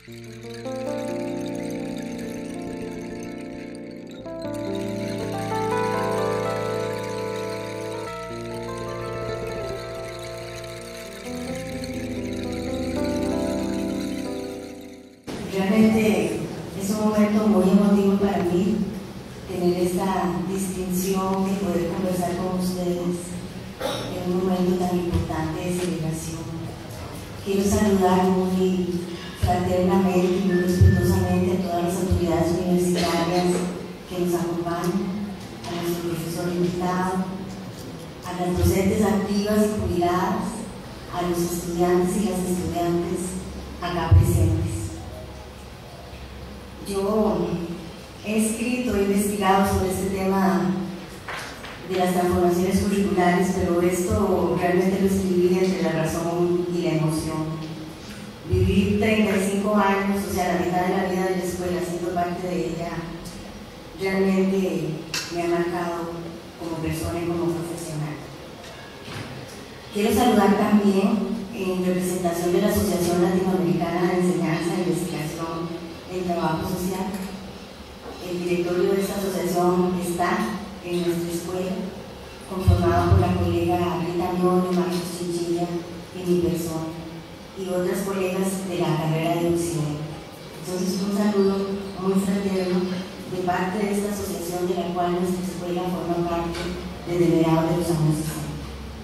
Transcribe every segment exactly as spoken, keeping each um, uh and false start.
Realmente es un momento muy emotivo para mí tener esta distinción y poder conversar con ustedes en un momento tan importante de celebración. Quiero saludar muy fraternamente y muy respetuosamente a todas las autoridades universitarias que nos acompañan, a nuestro profesor invitado, a las docentes activas y jubiladas, a los estudiantes y las estudiantes acá presentes. Yo he escrito, he investigado sobre este tema de las transformaciones curriculares, pero esto realmente lo escribí entre la razón y la emoción. Viví treinta y cinco años, o sea, la mitad de la vida de la escuela, siendo parte de ella, realmente me ha marcado como persona y como profesional. Quiero saludar también, en representación de la Asociación Latinoamericana de Enseñanza e Investigación en Trabajo Social. El directorio de esta asociación está en nuestra escuela, conformado por la colega Rita Ñoño, Marcos Chinchilla y mi persona, y otras colegas de la carrera de Occidente. Entonces, un saludo muy fraterno de parte de esta asociación, de la cual nuestra escuela forma parte desde mediados de los años sesenta.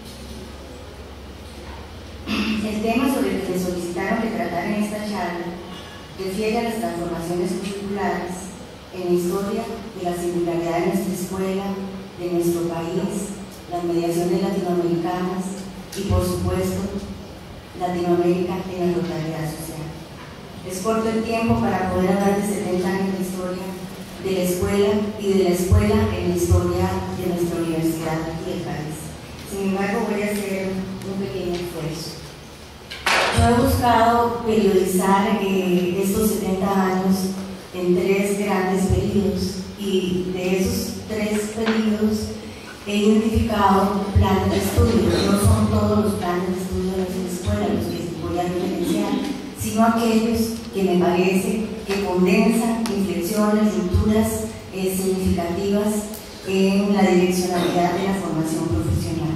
El tema sobre el que me solicitaron que tratara en esta charla refiere a las transformaciones curriculares en la historia de la singularidad de nuestra escuela, de nuestro país, las mediaciones latinoamericanas y, por supuesto, Latinoamérica en la totalidad social. Es corto el tiempo para poder hablar de setenta años de historia de la escuela y de la escuela en la historia de nuestra universidad y del país. Sin embargo, voy a hacer un pequeño esfuerzo. Yo he buscado periodizar eh, estos setenta años en tres grandes periodos, y de esos tres periodos he identificado planes de estudio. No son todos los planes de estudio de nuestra escuela los que voy a referenciar, sino aquellos que me parece que condensan inflexiones, rupturas eh, significativas en la direccionalidad de la formación profesional.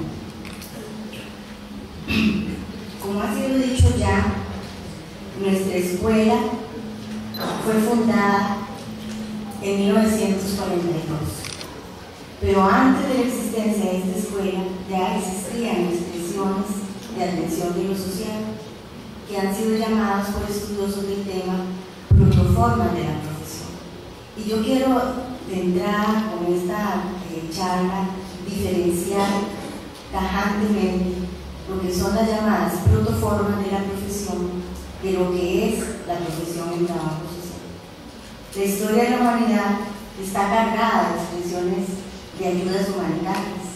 Como ha sido dicho ya, nuestra escuela fue fundada en mil novecientos cuarenta y dos, pero antes de la existencia de esta escuela ya existían expresiones de atención de lo social que han sido llamadas por estudiosos del tema protoformas de la profesión. Y yo quiero, de entrada con esta eh, charla, diferenciar tajantemente lo que son las llamadas protoformas de la profesión de lo que es la profesión en trabajo social. La historia de la humanidad está cargada de expresiones de ayudas humanitarias,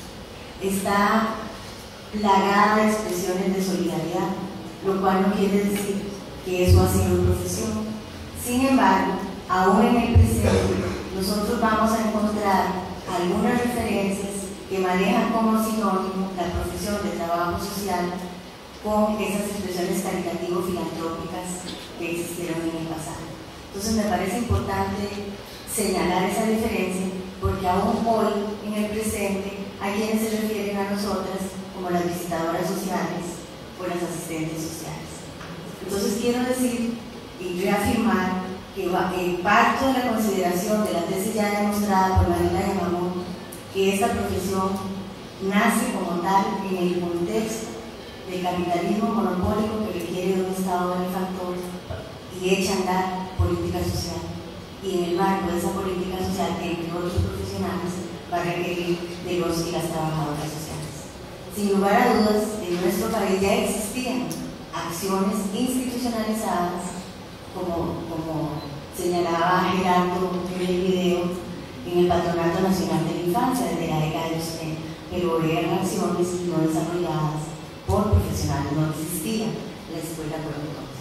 está plagada de expresiones de solidaridad, lo cual no quiere decir que eso ha sido profesión. Sin embargo, aún en el presente, nosotros vamos a encontrar algunas referencias que manejan como sinónimo la profesión de trabajo social con esas expresiones caritativo-filantrópicas que existieron en el pasado. Entonces me parece importante señalar esa diferencia, porque aún hoy, en el presente, hay quienes se refieren a nosotras como las visitadoras sociales o las asistentes sociales. Entonces quiero decir y reafirmar que eh, parto de la consideración de la tesis ya demostrada por Marina Yamamoto, que esta profesión nace como tal en el contexto del capitalismo monopólico que requiere de un Estado benefactor y echa a andar política social, y en el marco de esa política social, entre otros profesionales, va a requerir de los y las trabajadoras sociales. Sin lugar a dudas, en nuestro país ya existían acciones institucionalizadas, como, como señalaba Gerardo en el video, en el Patronato Nacional de la Infancia desde la década de los setenta, pero eran acciones no desarrolladas por profesionales, no existía la escuela por entonces.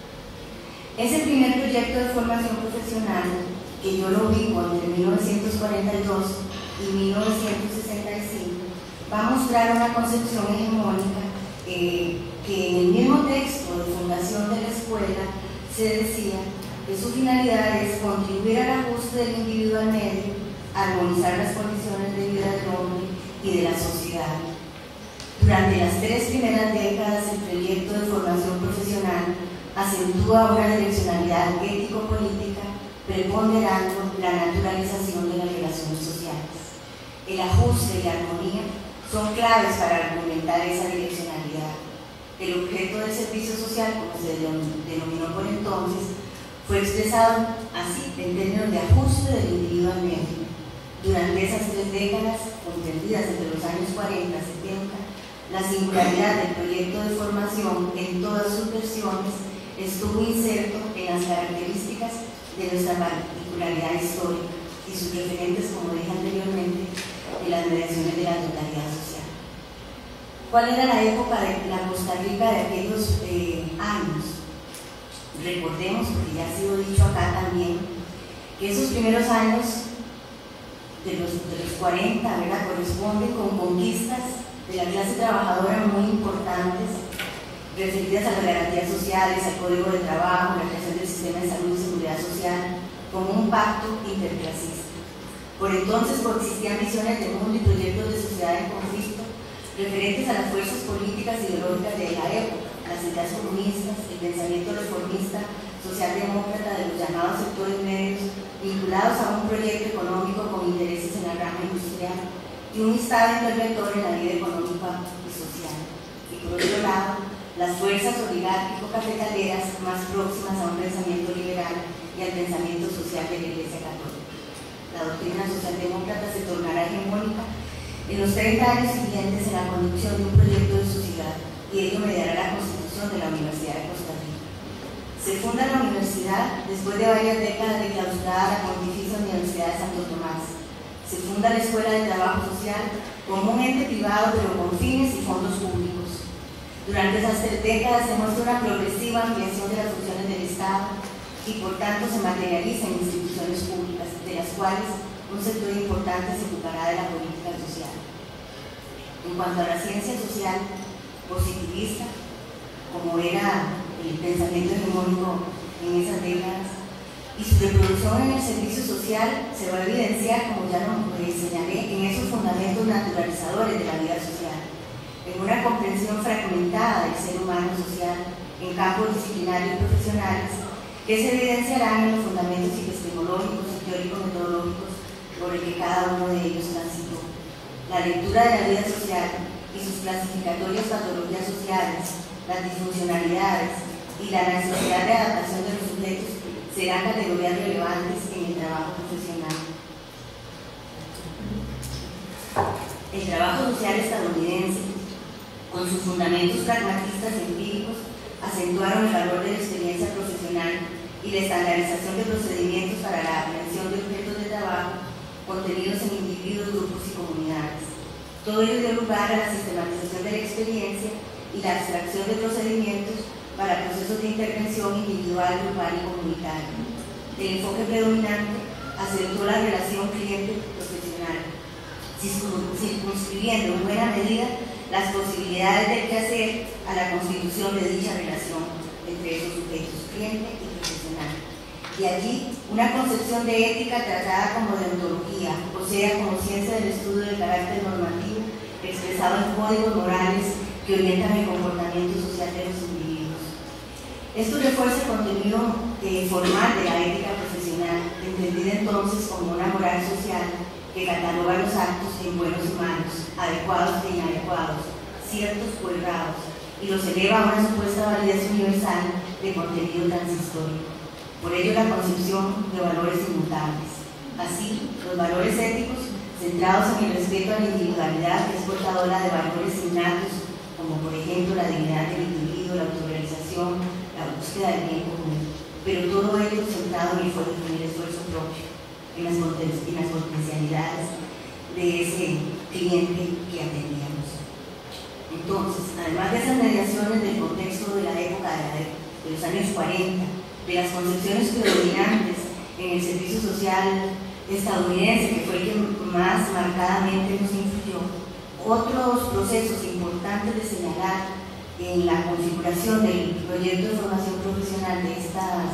Ese primer proyecto de formación profesional, que yo lo ubico entre mil novecientos cuarenta y dos y mil novecientos sesenta y cinco, va a mostrar una concepción hegemónica eh, que en el mismo texto de fundación de la escuela se decía que su finalidad es contribuir al ajuste del individuo al medio, armonizar las condiciones de vida del hombre y de la sociedad. Durante las tres primeras décadas, el proyecto de formación profesional acentúa una direccionalidad ético-política, preponderando la naturalización de las relaciones sociales. El ajuste y la armonía son claves para argumentar esa direccionalidad. El objeto del servicio social, como se denominó por entonces, fue expresado así en términos de ajuste del individuo al medio. Durante esas tres décadas, comprendidas entre los años cuarenta y setenta, la singularidad del proyecto de formación en todas sus versiones estuvo inserto en las características de nuestra particularidad histórica y sus referentes, como dije anteriormente, de las mediaciones de la totalidad social. ¿Cuál era la época de la Costa Rica de aquellos eh, años? Recordemos, porque ya ha sido dicho acá también, que esos primeros años de los, de los cuarenta, ¿verdad?, corresponden con conquistas de la clase trabajadora muy importantes, referidas a las garantías sociales, al código de trabajo, la creación del sistema de salud y seguridad social, como un pacto interclasista. Por entonces coexistían visiones de mundo y proyectos de sociedad en conflicto referentes a las fuerzas políticas e ideológicas de la época, las ideas comunistas, el pensamiento reformista, socialdemócrata de los llamados sectores medios, vinculados a un proyecto económico con intereses en la rama industrial y un Estado interventor en la vida económica y social. Y por otro lado, las fuerzas oligárquico-cafetaleras más próximas a un pensamiento liberal y al pensamiento social de la Iglesia Católica. La doctrina socialdemócrata se tornará hegemónica en los treinta años siguientes en la conducción de un proyecto de sociedad, y ello mediará la constitución de la Universidad de Costa Rica. Se funda la universidad después de varias décadas de clausurada la Pontificia Universidad de Santo Tomás. Se funda la Escuela de Trabajo Social como un ente privado pero con fines y fondos públicos. Durante esas tres décadas se muestra una progresiva ampliación de las funciones del Estado y por tanto se materializa en instituciones públicas, de las cuales un sector importante se ocupará de la política social. En cuanto a la ciencia social positivista, como era el pensamiento hegemónico en esas décadas, y su reproducción en el servicio social se va a evidenciar, como ya lo señalé, en esos fundamentos naturalizadores de la vida social, en una comprensión fragmentada del ser humano social en campos disciplinarios y profesionales que se evidenciarán en los fundamentos epistemológicos y teórico-metodológicos por el que cada uno de ellos transitó. La lectura de la vida social y sus clasificatorias patologías sociales, las disfuncionalidades y la necesidad de adaptación de los sujetos serán categorías relevantes en el trabajo profesional. El trabajo social estadounidense, con sus fundamentos pragmatistas y empíricos, acentuaron el valor de la experiencia profesional y la estandarización de procedimientos para la aprehensión de objetos de trabajo contenidos en individuos, grupos y comunidades. Todo ello dio lugar a la sistematización de la experiencia y la abstracción de procedimientos para procesos de intervención individual, grupal y comunitario. El enfoque predominante acentuó la relación cliente-profesional, circunscribiendo en buena medida las posibilidades del quehacer a la constitución de dicha relación entre esos sujetos, cliente y profesional. Y allí una concepción de ética tratada como deontología, o sea, como ciencia del estudio del carácter normativo expresado en códigos morales que orientan el comportamiento social de los individuos. Esto refuerza el contenido eh, formal de la ética profesional, entendida entonces como una moral social que cataloga los actos en buenos y malos, adecuados e inadecuados, ciertos o errados, y los eleva a una supuesta validez universal de contenido transitorio. Por ello, la concepción de valores inmutables. Así, los valores éticos, centrados en el respeto a la individualidad, que es portadora de valores innatos, como por ejemplo la dignidad del individuo, la autorrealización, la búsqueda del bien común, pero todo ello centrado en el, en el esfuerzo propio, en las, en las potencialidades de ese cliente que atendíamos. Entonces, además de esas mediaciones del contexto de la época de, la, de los años cuarenta, de las concepciones predominantes en el servicio social estadounidense, que fue el que más marcadamente nos influyó, otros procesos importantes de señalar en la configuración del proyecto de formación profesional de estas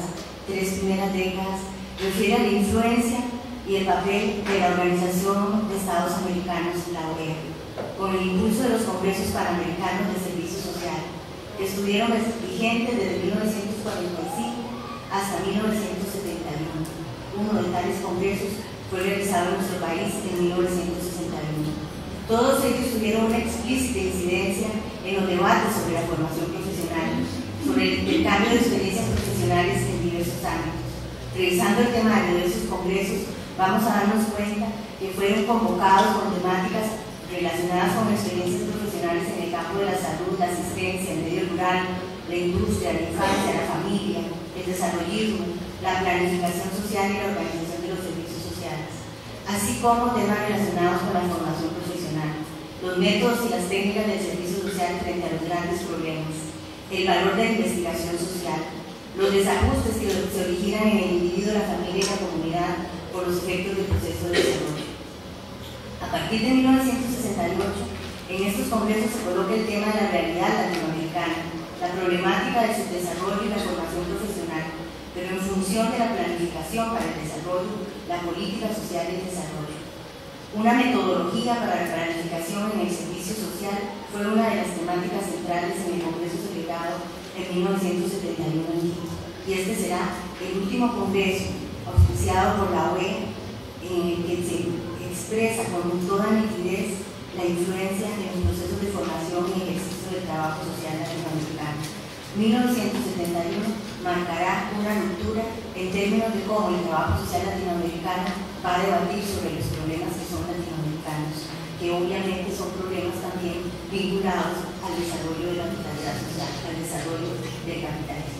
tres primeras décadas refiere a la influencia y el papel de la Organización de Estados Americanos, la O E A, con el impulso de los Congresos Panamericanos de Servicio Social, que estuvieron vigentes desde mil novecientos cuarenta y cinco hasta mil novecientos setenta y uno. Uno de tales congresos fue realizado en nuestro país en mil novecientos sesenta y uno. Todos ellos tuvieron una explícita incidencia en los debates sobre la formación profesional, sobre el intercambio de experiencias profesionales en diversos ámbitos. Revisando el temario de esos congresos, vamos a darnos cuenta que fueron convocados con temáticas relacionadas con experiencias profesionales en el campo de la salud, la asistencia, el medio rural, la industria, la infancia, la familia, el desarrollismo, la planificación social y la organización de los servicios sociales, así como temas relacionados con la formación profesional, los métodos y las técnicas del servicio social frente a los grandes problemas, el valor de la investigación social, los desajustes que se originan en el individuo, la familia y la comunidad por los efectos del proceso de desarrollo. A partir de mil novecientos sesenta y ocho, en estos congresos se coloca el tema de la realidad latinoamericana, la problemática del subdesarrollo y la formación profesional, pero en función de la planificación para el desarrollo, la política social y el desarrollo. Una metodología para la planificación en el servicio social fue una de las temáticas centrales en el Congreso celebrado en mil novecientos setenta y uno en Quito, y este será el último congreso auspiciado por la O E A en el que se expresa con toda nitidez la influencia en los procesos de formación y ejercicio del trabajo social latinoamericano. mil novecientos setenta y uno marcará una ruptura en términos de cómo el trabajo social latinoamericano va a debatir sobre los problemas que son latinoamericanos, que obviamente son problemas también vinculados al desarrollo de la totalidad social, al desarrollo del capitalismo.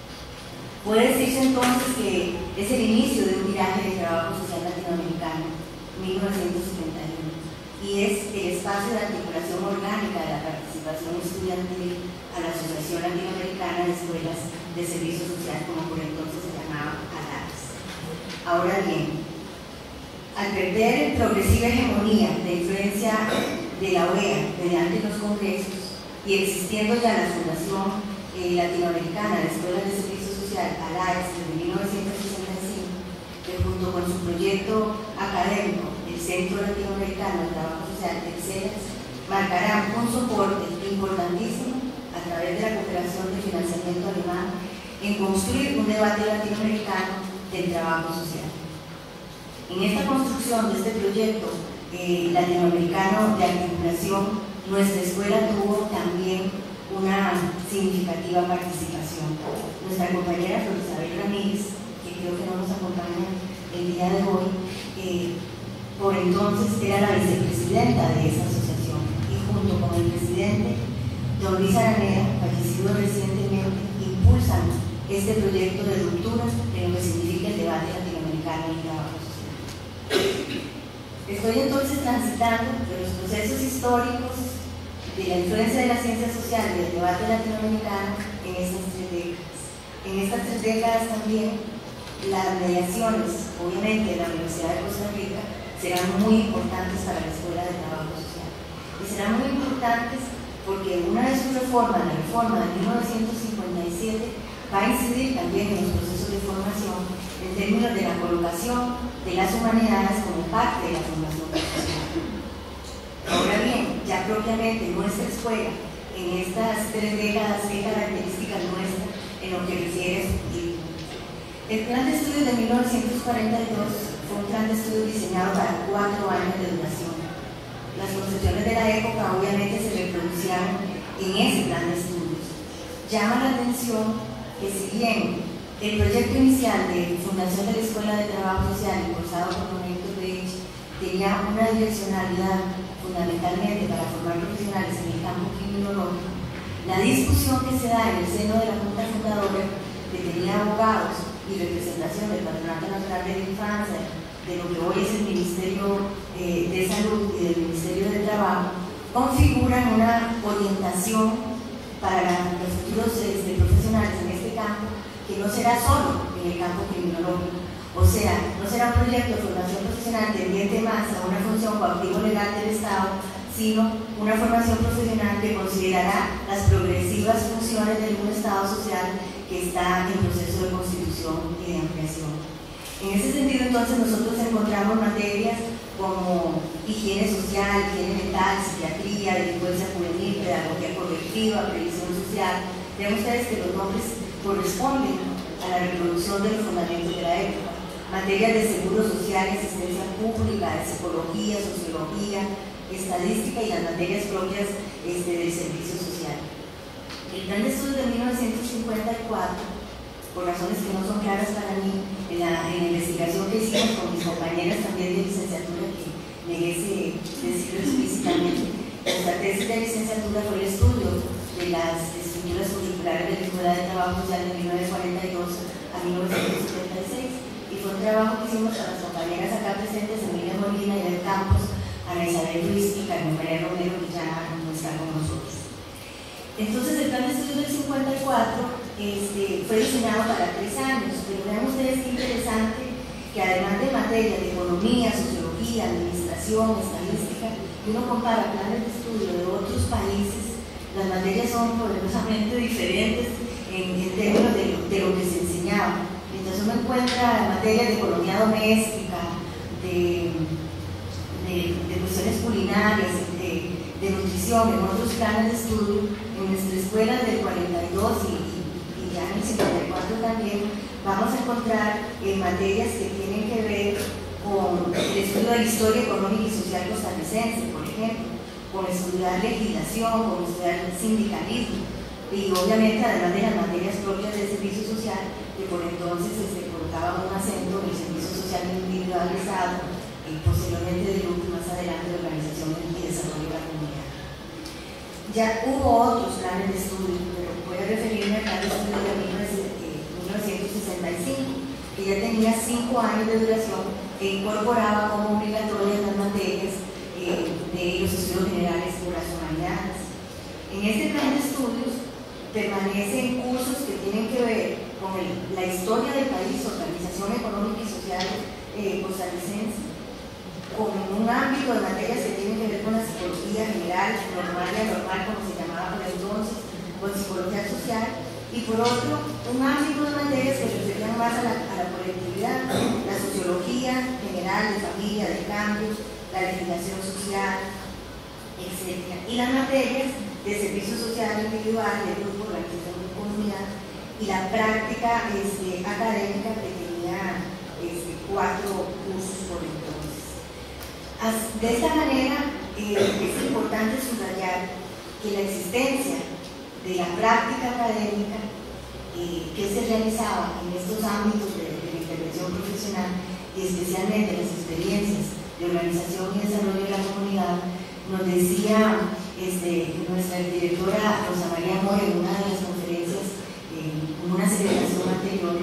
Puede decirse entonces que es el inicio de un viraje del trabajo social latinoamericano, mil novecientos setenta y uno, y es el espacio de articulación orgánica de la participación estudiantil a la Asociación Latinoamericana de Escuelas de Servicio Social, como por entonces se llamaba A L A S. Ahora bien, al perder progresiva hegemonía de influencia de la O E A mediante los congresos y existiendo ya la Fundación eh, Latinoamericana de Escuelas de Servicio Social, A L A S, desde mil novecientos sesenta y cinco, que junto con su proyecto académico, el Centro Latinoamericano de Trabajo Social, el C E L A S, marcarán un soporte importantísimo a través de la cooperación de financiamiento alemán en construir un debate latinoamericano del trabajo social. En esta construcción de este proyecto eh, latinoamericano de articulación, nuestra escuela tuvo también una significativa participación. Nuestra compañera Flor Isabel Ramírez, que creo que no nos acompaña el día de hoy, eh, por entonces era la vicepresidenta de esa asociación, y junto con el presidente, don Luis Araneda, fallecido recientemente, impulsan este proyecto de ruptura de lo que significa el debate latinoamericano y el trabajo social. Estoy entonces transitando de los procesos históricos de la influencia de la ciencia social y del debate latinoamericano en estas tres décadas. En estas tres décadas también las mediaciones, obviamente, de la Universidad de Costa Rica serán muy importantes para la Escuela de Trabajo Social. Y serán muy importantes porque una de sus reformas, la reforma de mil novecientos cincuenta y siete, va a incidir también en los procesos de formación en términos de la colocación de las humanidades como parte de la formación profesional. Ahora bien, ya propiamente nuestra escuela, en estas tres décadas, ¿qué características muestra en lo que refiere a su título? El plan de estudios de mil novecientos cuarenta y dos fue un plan de estudios diseñado para cuatro años de duración. Las concepciones de la época obviamente se reproducieron en ese plan de estudios. Llama la atención que si bien el proyecto inicial de fundación de la Escuela de Trabajo Social, impulsado por Roberto Reich, tenía una direccionalidad fundamentalmente para formar profesionales en el campo criminológico, la discusión que se da en el seno de la Junta Fundadora, que tenía abogados y representación del Patronato Nacional de la Infancia, de lo que hoy es el Ministerio eh, de Salud y del Ministerio de Trabajo, configuran una orientación para los futuros este, profesionales en este campo, que no será solo en el campo criminológico, o sea, no será un proyecto de formación profesional tendiente más a una función coactivo legal del Estado, sino una formación profesional que considerará las progresivas funciones de un Estado social que está en proceso de constitución y de ampliación. En ese sentido, entonces, nosotros encontramos materias como higiene social, higiene mental, psiquiatría, delincuencia juvenil, pedagogía correctiva, previsión social. Vean ustedes que los nombres corresponden a la reproducción de los fundamentos de la época. Materias de seguro social, asistencia pública, de psicología, sociología, estadística y las materias propias este, del servicio social. El plan de estudios de mil novecientos cincuenta y cuatro, por razones que no son claras para mí, en la, en la investigación que hicimos con mis compañeras también de licenciatura, que merece decirlo explícitamente, nuestra tesis de licenciatura fue el estudio de las estructuras curriculares de la Escuela de Trabajo Social de mil novecientos cuarenta y dos a mil novecientos setenta y seis, y fue un trabajo que hicimos con las compañeras acá presentes, Emilia Molina y Del Campos, Ana Isabel Ruiz y Carmen María Romero, que ya no están con nosotros. Entonces, el plan de estudios del cincuenta y cuatro este, fue diseñado para tres años, pero vean ustedes qué interesante que además de materias de economía, sociología, administración, estadística, y uno compara planes de estudio de otros países, las materias son poderosamente diferentes en, en términos de lo, de lo que se enseñaba. Entonces uno encuentra materias de economía doméstica, de, de, de cuestiones culinarias, de, de nutrición, en otros planes de estudio, en nuestra escuela del cuarenta y dos y, y, y ya en el cincuenta y cuatro también, vamos a encontrar eh, materias que tienen que ver con el estudio de la historia económica y social costarricense, por ejemplo, con estudiar legislación, con estudiar sindicalismo, y obviamente además de las materias propias del servicio social, que por entonces se colocaba un acento en el servicio social individualizado, y posteriormente de grupo y más adelante de organización y desarrollo de la comunidad. Ya hubo otros planes de estudio, pero voy a referirme al plan de estudio de mil novecientos sesenta y cinco, que ya tenía cinco años de duración e incorporaba como obligatorias las materias eh, de los estudios generales por las humanidades. En este plan de estudios permanecen cursos que tienen que ver con el, la historia del país, organización económica y social eh, costarricense, con un ámbito de materias que tienen que ver con la psicología general, normal y anormal, como se llamaba por entonces, con psicología social, y por otro, un ámbito de materias que referían más a la, a la colectividad, la sociología general, de familia, de cambios, la legislación social, etcétera. Y las materias de servicio social individual, de grupo, organización de comunidad, y la práctica este, académica que tenía este, cuatro cursos por entonces. De esta manera, eh, es importante subrayar que la existencia de la práctica académica eh, que se realizaba en estos ámbitos de, de la intervención profesional y especialmente las experiencias de organización y desarrollo de la comunidad, nos decía este, nuestra directora Rosa María Moya en una de las conferencias, eh, en una celebración anterior,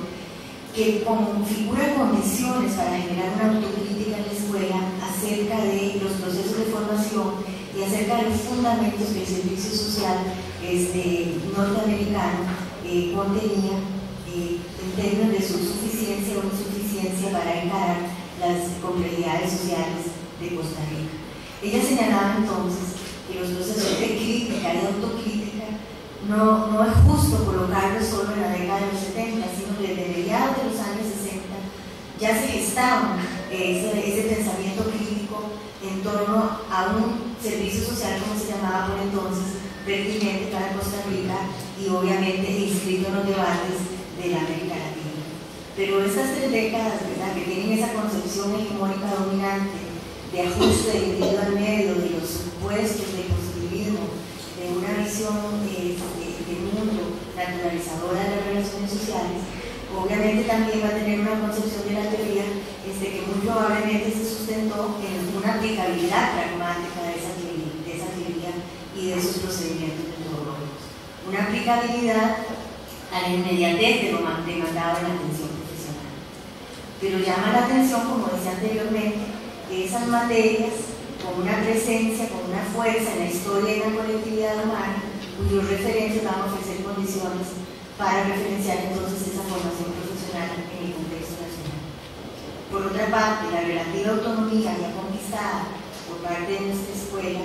que configura condiciones para generar una autocrítica en la escuela acerca de los procesos de formación y acerca de los fundamentos que el servicio social este, norteamericano eh, contenía eh, en términos de su suficiencia o insuficiencia para encarar las complejidades sociales de Costa Rica. Ella señalaba entonces que los procesos de crítica y autocrítica no, no es justo colocarlos solo en la década de los setenta, sino desde mediados de los años sesenta ya se gestaba ese, ese pensamiento crítico en torno a un servicio social, como se llamaba por entonces, pertinente para Costa Rica y obviamente inscrito en los debates de la América Latina. Pero estas tres décadas, ¿verdad?, que tienen esa concepción hegemónica dominante de ajuste del individuo al medio, de los supuestos de positivismo, de una visión eh, de, de mundo naturalizadora de las relaciones sociales, obviamente también va a tener una concepción de la teoría este, que muy probablemente se sustentó en una aplicabilidad pragmática de esa teoría, de esa teoría y de esos procedimientos metodológicos. Una aplicabilidad a la inmediatez de lo demandado en la atención profesional. Pero llama la atención, como decía anteriormente, que esas materias con una presencia, con una fuerza en la historia y la colectividad humana, cuyos referentes van a ofrecer condiciones para referenciar entonces esa formación profesional en el contexto nacional. Por otra parte, la relativa autonomía ya conquistada por parte de nuestra escuela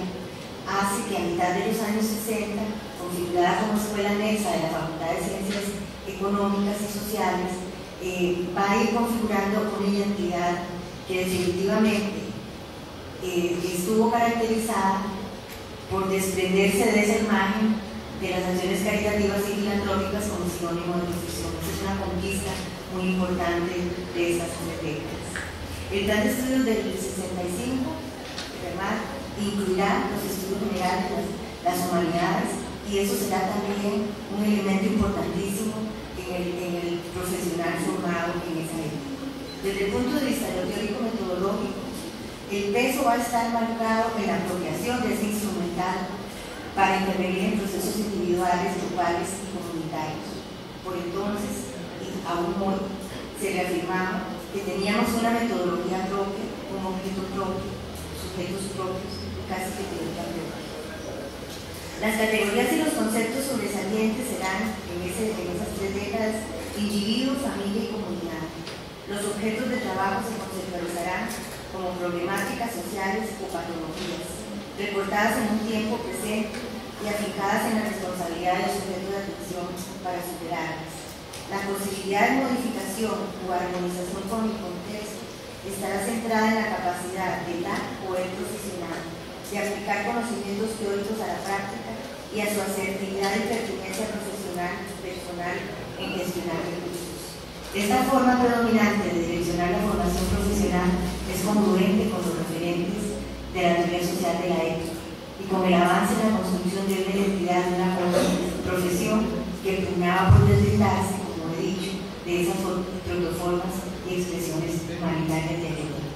hace que a mitad de los años sesenta, configurada como escuela anexa de la Facultad de Ciencias económicas y sociales, eh, va a ir configurando una identidad que definitivamente eh, estuvo caracterizada por desprenderse de esa imagen de las acciones caritativas y filantrópicas como sinónimo de profesión. Esa es una conquista muy importante de estas tres décadas. El plan de estudios del sesenta y cinco, ¿verdad?, incluirá los estudios generales, las, las humanidades, y eso será también un elemento importantísimo en el, en el profesional formado en esa época. Desde el punto de vista teórico-metodológico, el peso va a estar marcado en la apropiación de ese instrumental para intervenir en procesos individuales, grupales y comunitarios. Por entonces, y aún hoy, se reafirmaba que teníamos una metodología propia, un objeto propio, sujetos propios, casi que teoría propia. Las categorías y los conceptos sobresalientes serán, en, ese, en esas tres décadas, individuo, familia y comunidad. Los objetos de trabajo se conceptualizarán como problemáticas sociales o patologías, reportadas en un tiempo presente y aplicadas en la responsabilidad del sujeto de atención para superarlas. La posibilidad de modificación o armonización con el contexto estará centrada en la capacidad de la o el profesional de aplicar conocimientos teóricos a la práctica y a su asertividad y pertinencia profesional personal en gestionar recursos. Esta forma predominante de direccionar la formación profesional es congruente con los referentes de la teoría social de la época y con el avance en la construcción de una identidad de una profesión que pugnaba por deslindarse, como he dicho, de esas protoformas y expresiones humanitarias de aquel tiempo.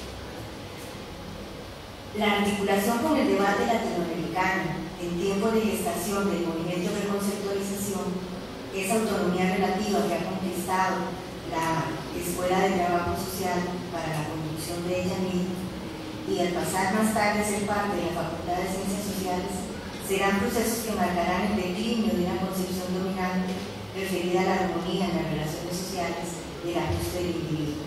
La articulación con el debate latinoamericano en tiempo de gestación del movimiento de conceptualización, esa autonomía relativa que ha conquistado la Escuela de Trabajo Social para la conducción de ella misma, y al pasar más tarde a ser parte de la Facultad de Ciencias Sociales, serán procesos que marcarán el declinio de una concepción dominante referida a la armonía en las relaciones sociales y el ajuste del individuo.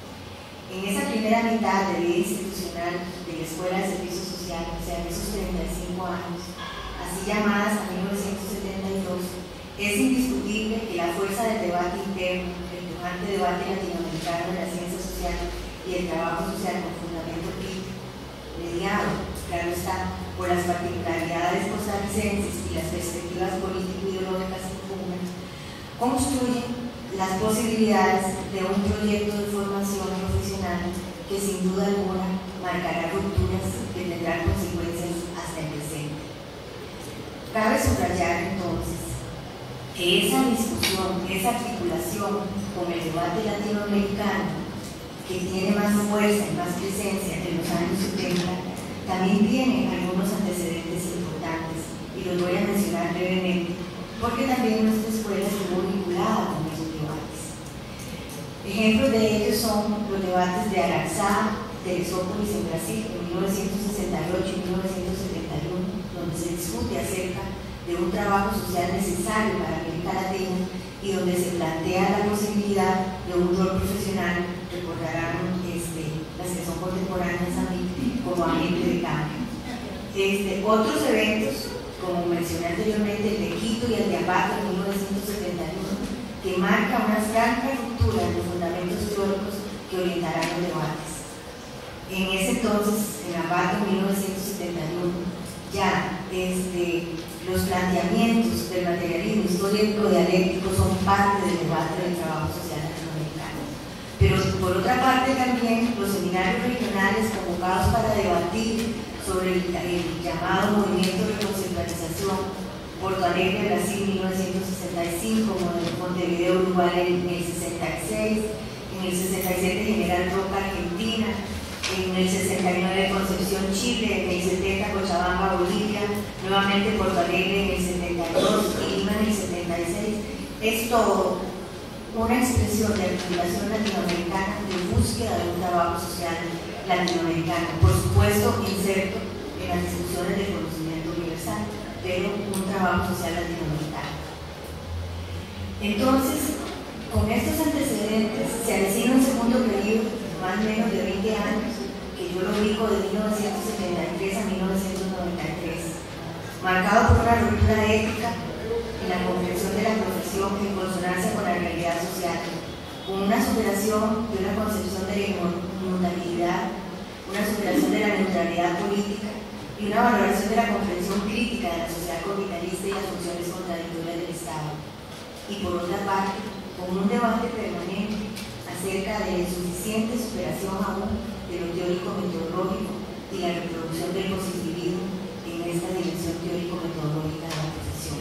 En esa primera mitad de vida institucional de la Escuela de Servicio Social, o sea, en esos treinta y cinco años, así llamadas a mil novecientos setenta y dos, es indiscutible que la fuerza del debate interno, el pujante debate latinoamericano de la ciencia social y el trabajo social con fundamento crítico, mediado, claro está, por las particularidades costarricenses y las perspectivas político-ideológicas que impugnan, construyen las posibilidades de un proyecto de formación profesional que sin duda alguna marcará rupturas que tendrán consecuencias hasta el presente. Cabe subrayar entonces que esa discusión, esa articulación con el debate latinoamericano, que tiene más fuerza y más presencia en los años setenta, también tiene algunos antecedentes importantes, y los voy a mencionar brevemente, porque también nuestra escuela estuvo vinculada con esos debates. Ejemplos de ellos son los debates de Araxá, Teresópolis en Brasil, en mil novecientos sesenta y ocho y mil novecientos setenta y uno, donde se discute acerca de un trabajo social necesario para América Latina y donde se plantea la posibilidad de un rol profesional, recordarán este, las que son contemporáneas a mí, como agente de cambio. Este, otros eventos, como mencioné anteriormente, el de Quito y el de Ambato en mil novecientos setenta y uno, que marca una franca ruptura en los fundamentos teóricos que orientarán los debates. En ese entonces, en Ambato en mil novecientos setenta y uno, ya este, los planteamientos del materialismo histórico dialéctico son parte del debate del trabajo social latinoamericano. Pero por otra parte también los seminarios regionales convocados para debatir sobre el, el llamado movimiento de conceptualización, Porto Alegre, Brasil, mil novecientos sesenta y cinco, Montevideo, Uruguay en el sesenta y seis, en el sesenta y siete General Roca, Argentina, en el sesenta y nueve Concepción, Chile, en el setenta Cochabamba, Bolivia, nuevamente Porto Alegre en el setenta y dos y Lima en el setenta y seis. Es todo una expresión de articulación latinoamericana de búsqueda de un trabajo social latinoamericano, por supuesto inserto en las discusiones del conocimiento universal, pero un trabajo social latinoamericano. Entonces, con estos antecedentes se avecina un segundo periodo, más o menos de veinte años, que yo lo ubico de mil novecientos setenta y tres a mil novecientos noventa y tres, marcado por una ruptura ética en la comprensión de la profesión evolución en consonancia con la realidad social, con una superación de una concepción de la inmutabilidad, una superación de la neutralidad política y una valoración de la comprensión crítica de la sociedad capitalista y las funciones contradictorias del Estado. Y por otra parte, con un debate permanente acerca de la insuficiente superación aún de lo teórico-metodológico y la reproducción del positivismo en esta dimensión teórico-metodológica de la profesión.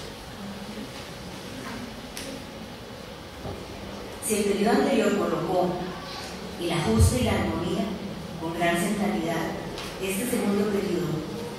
Si el periodo anterior colocó el ajuste y la armonía con gran centralidad, este segundo periodo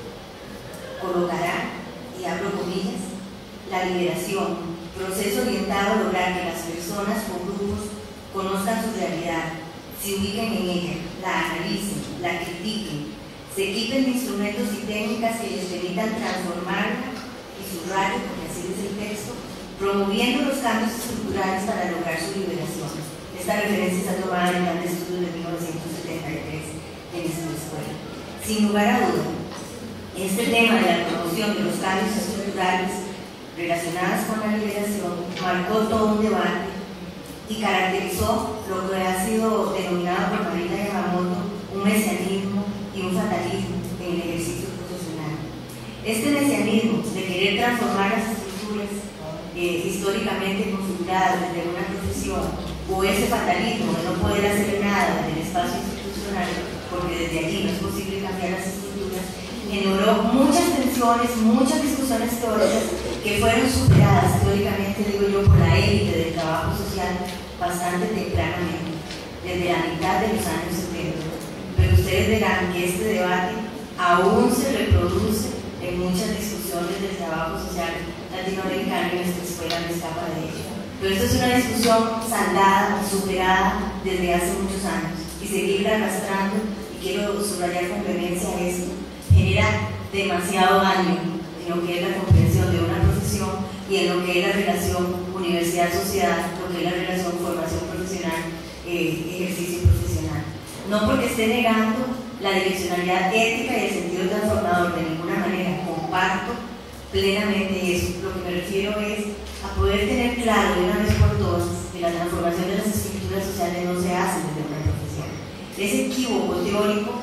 colocará, y abro comillas, la liberación, proceso orientado a lograr que las personas o grupos conozcan su realidad, se ubiquen en ella, la analicen, la critiquen, se equipen de instrumentos y técnicas que les permitan transformarla y subrayo, porque así dice el texto, promoviendo los cambios estructurales para lograr su liberación. Esta referencia está tomada en el plan de estudios de mil novecientos setenta y tres en esta escuela. Sin lugar a duda, este tema de la promoción de los cambios estructurales relacionados con la liberación marcó todo un debate y caracterizó lo que ha sido denominado por Marina Yamamoto un mesianismo y un fatalismo en el ejercicio profesional. Este mesianismo de querer transformar las estructuras eh, históricamente configuradas desde una profesión, o ese fatalismo de no poder hacer nada en el espacio institucional porque desde allí no es posible cambiar las estructuras, generó muchas tensiones, muchas discusiones teóricas que fueron superadas teóricamente, digo yo, por la élite del trabajo social bastante tempranamente, desde la mitad de los años setenta. Pero ustedes verán que este debate aún se reproduce en muchas discusiones del trabajo social latinoamericano y nuestra escuela no escapa de ello. Pero esto es una discusión saldada, superada desde hace muchos años, y seguirla arrastrando, y quiero subrayar con vehemencia esto, genera demasiado daño en lo que es la comprensión de una profesión y en lo que es la relación universidad-sociedad, lo que es la relación formación profesional, eh, ejercicio profesional. No porque esté negando la direccionalidad ética y el sentido transformador, de ninguna manera, comparto plenamente eso. Lo que me refiero es a poder tener claro de una vez por todas que la transformación de las estructuras sociales no se hace desde una profesión. Ese equívoco teórico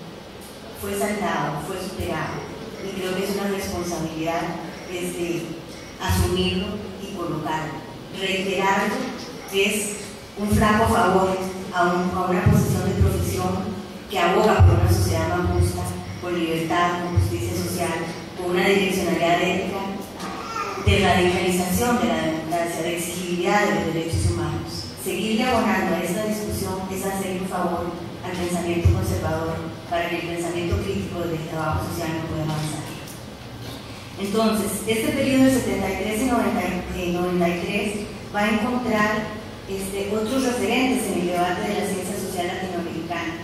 fue saldado, fue superado, y creo que es una responsabilidad desde asumirlo y colocarlo. Reiterarlo es un flaco favor a, un, a una posición de profesión que aboga por una sociedad más justa, por libertad, con justicia social, con una direccionalidad ética, de radicalización de la democracia, de exigibilidad de los derechos humanos. Seguirle abonando a esta discusión es hacer un favor al pensamiento conservador para que el pensamiento crítico del trabajo social no pueda avanzar. Entonces, este periodo de setenta y tres y noventa y tres va a encontrar este, otros referentes en el debate de la ciencia social latinoamericana.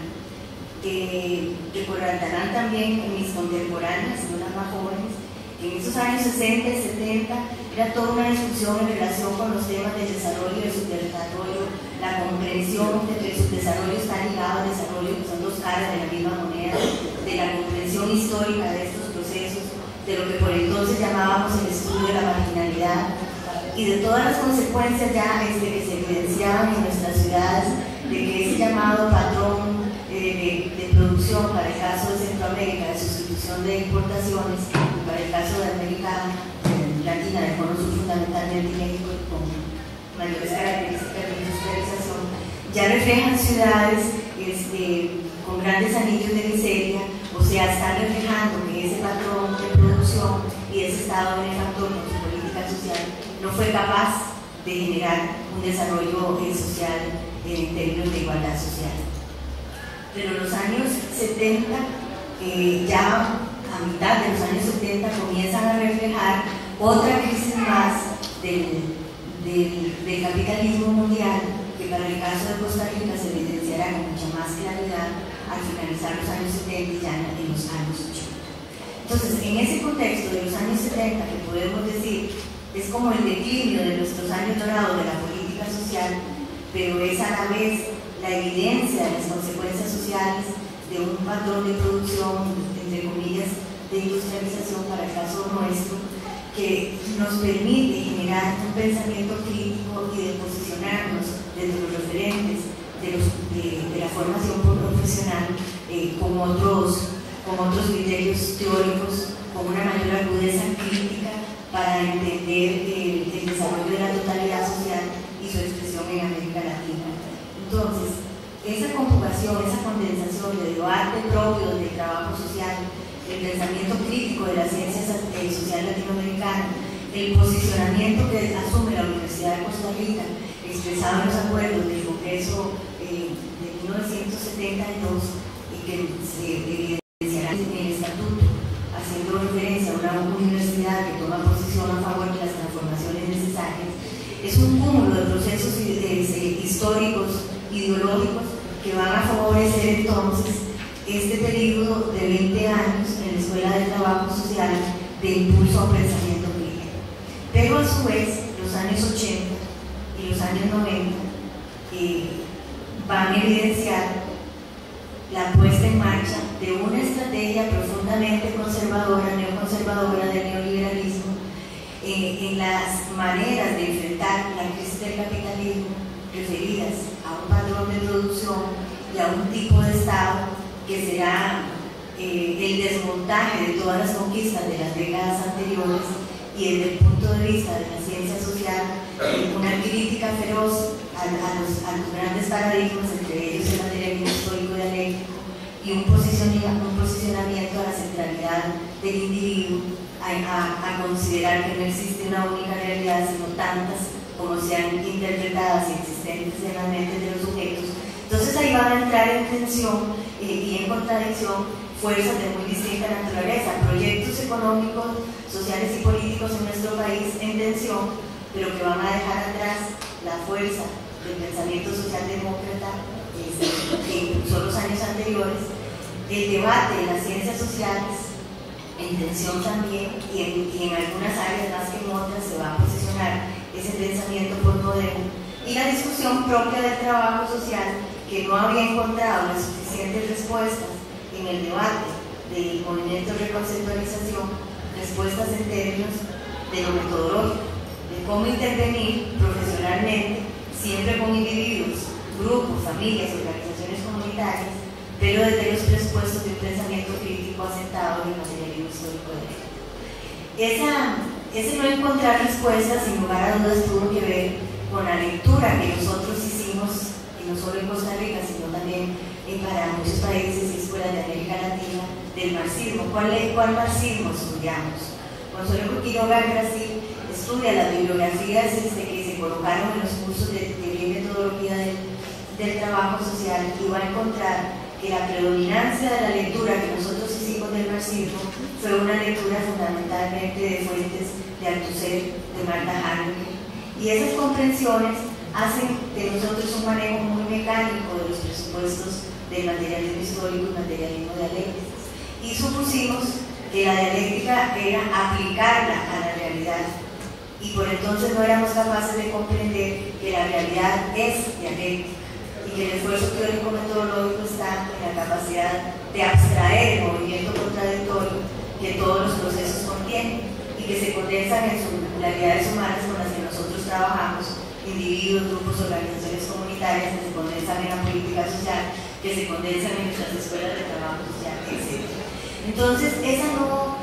Eh, recordarán también en mis contemporáneas, en unas más jóvenes, que en esos años sesenta y setenta era toda una discusión en relación con los temas del desarrollo y del subdesarrollo, la comprensión de que el subdesarrollo está ligado al desarrollo, que son dos caras de la misma moneda, de la comprensión histórica de estos procesos, de lo que por entonces llamábamos el estudio de la marginalidad, y de todas las consecuencias ya este, que se evidenciaban en nuestras ciudades, de que ese llamado patrón de, de producción para el caso de Centroamérica, de sustitución de importaciones, y para el caso de América Latina, del Cono Sur, fundamentalmente México, con mayores características de industrialización, ya reflejan ciudades este, con grandes anillos de miseria, o sea, están reflejando que ese patrón de producción y ese estado benefactor con su política social no fue capaz de generar un desarrollo eh, social eh, en términos de igualdad social. Pero en los años setenta, eh, ya a mitad de los años setenta, comienzan a reflejar otra crisis más del, del, del capitalismo mundial, que para el caso de Costa Rica se evidenciará con mucha más claridad al finalizar los años setenta y ya en los años ochenta. Entonces, en ese contexto de los años setenta, que podemos decir es como el declinio de nuestros años dorados de la política social, pero es a la vez la evidencia de las consecuencias sociales de un patrón de producción, entre comillas, de industrialización para el caso nuestro, que nos permite generar un pensamiento crítico y de posicionarnos desde los referentes de, los, de, de la formación profesional eh, con, otros, con otros criterios teóricos, con una mayor agudeza crítica para entender el, el desarrollo de la totalidad social y su expresión en América Latina. Entonces, esa conjugación, esa condensación de debate propio del trabajo social, el pensamiento crítico de las ciencias eh, social latinoamericana, el posicionamiento que asume la Universidad de Costa Rica, expresado en los acuerdos del Congreso eh, de mil novecientos setenta y dos y que se evidenciará en el Estatuto, haciendo referencia a una universidad que toma posición a favor de las transformaciones necesarias, es un cúmulo de procesos eh, históricos, ideológicos, que van a favorecer entonces este periodo de veinte años en la Escuela de Trabajo Social de impulso a un pensamiento crítico. Pero a su vez, los años ochenta y los años noventa eh, van a evidenciar la puesta en marcha de una estrategia profundamente conservadora, neoconservadora del neoliberalismo eh, en las maneras de enfrentar la crisis del capitalismo referidas a un patrón de producción y a un tipo de Estado que será eh, el desmontaje de todas las conquistas de las décadas anteriores y desde el punto de vista de la ciencia social, eh, una crítica feroz a, a, los, a los grandes paradigmas, entre ellos el materialismo histórico dialéctico, y un posicionamiento, un posicionamiento a la centralidad del individuo, a, a, a considerar que no existe una única realidad, sino tantas como sean interpretadas y existentes en las mentes de los sujetos. Entonces ahí van a entrar en tensión eh, y en contradicción fuerzas de muy distinta naturaleza, proyectos económicos, sociales y políticos en nuestro país en tensión, pero que van a dejar atrás la fuerza del pensamiento socialdemócrata este, que impulsó los años anteriores, el debate de las ciencias sociales en tensión también, y en, y en algunas áreas más que en otras se va a posicionar ese pensamiento postmoderno, y la discusión propia del trabajo social, que no había encontrado las suficientes respuestas en el debate del movimiento de reconceptualización, respuestas en términos de lo metodológico, de cómo intervenir profesionalmente, siempre con individuos, grupos, familias, organizaciones comunitarias, pero desde los presupuestos de un pensamiento crítico asentado en el materialismo histórico de él. Esa, ese no encontrar respuestas, sin lugar a dudas, tuvo que ver con la lectura que nosotros hicimos, y no solo en Costa Rica, sino también eh, para muchos países y escuelas de América Latina, del marxismo. ¿Cuál, cuál marxismo estudiamos? Consuelo Quiroga en Brasil estudia las bibliografías este, que se colocaron en los cursos de teoría y metodología del, del trabajo social, y va a encontrar que la predominancia de la lectura que nosotros hicimos del marxismo fue una lectura fundamentalmente de fuentes de Althusser, de Martha Nussbaum, y esas comprensiones hacen de nosotros un manejo muy mecánico de los presupuestos del materialismo histórico y materialismo dialéctico, y supusimos que la dialéctica era aplicarla a la realidad, y por entonces no éramos capaces de comprender que la realidad es dialéctica y que el esfuerzo teórico metodológico está en la capacidad de abstraer el movimiento contradictorio que todos los procesos contienen y que se condensan en sus realidades humanas con las que nosotros trabajamos, individuos, grupos, organizaciones comunitarias, que se condensan en la política social, que se condensan en nuestras escuelas de trabajo social, etcétera. Entonces, esa no,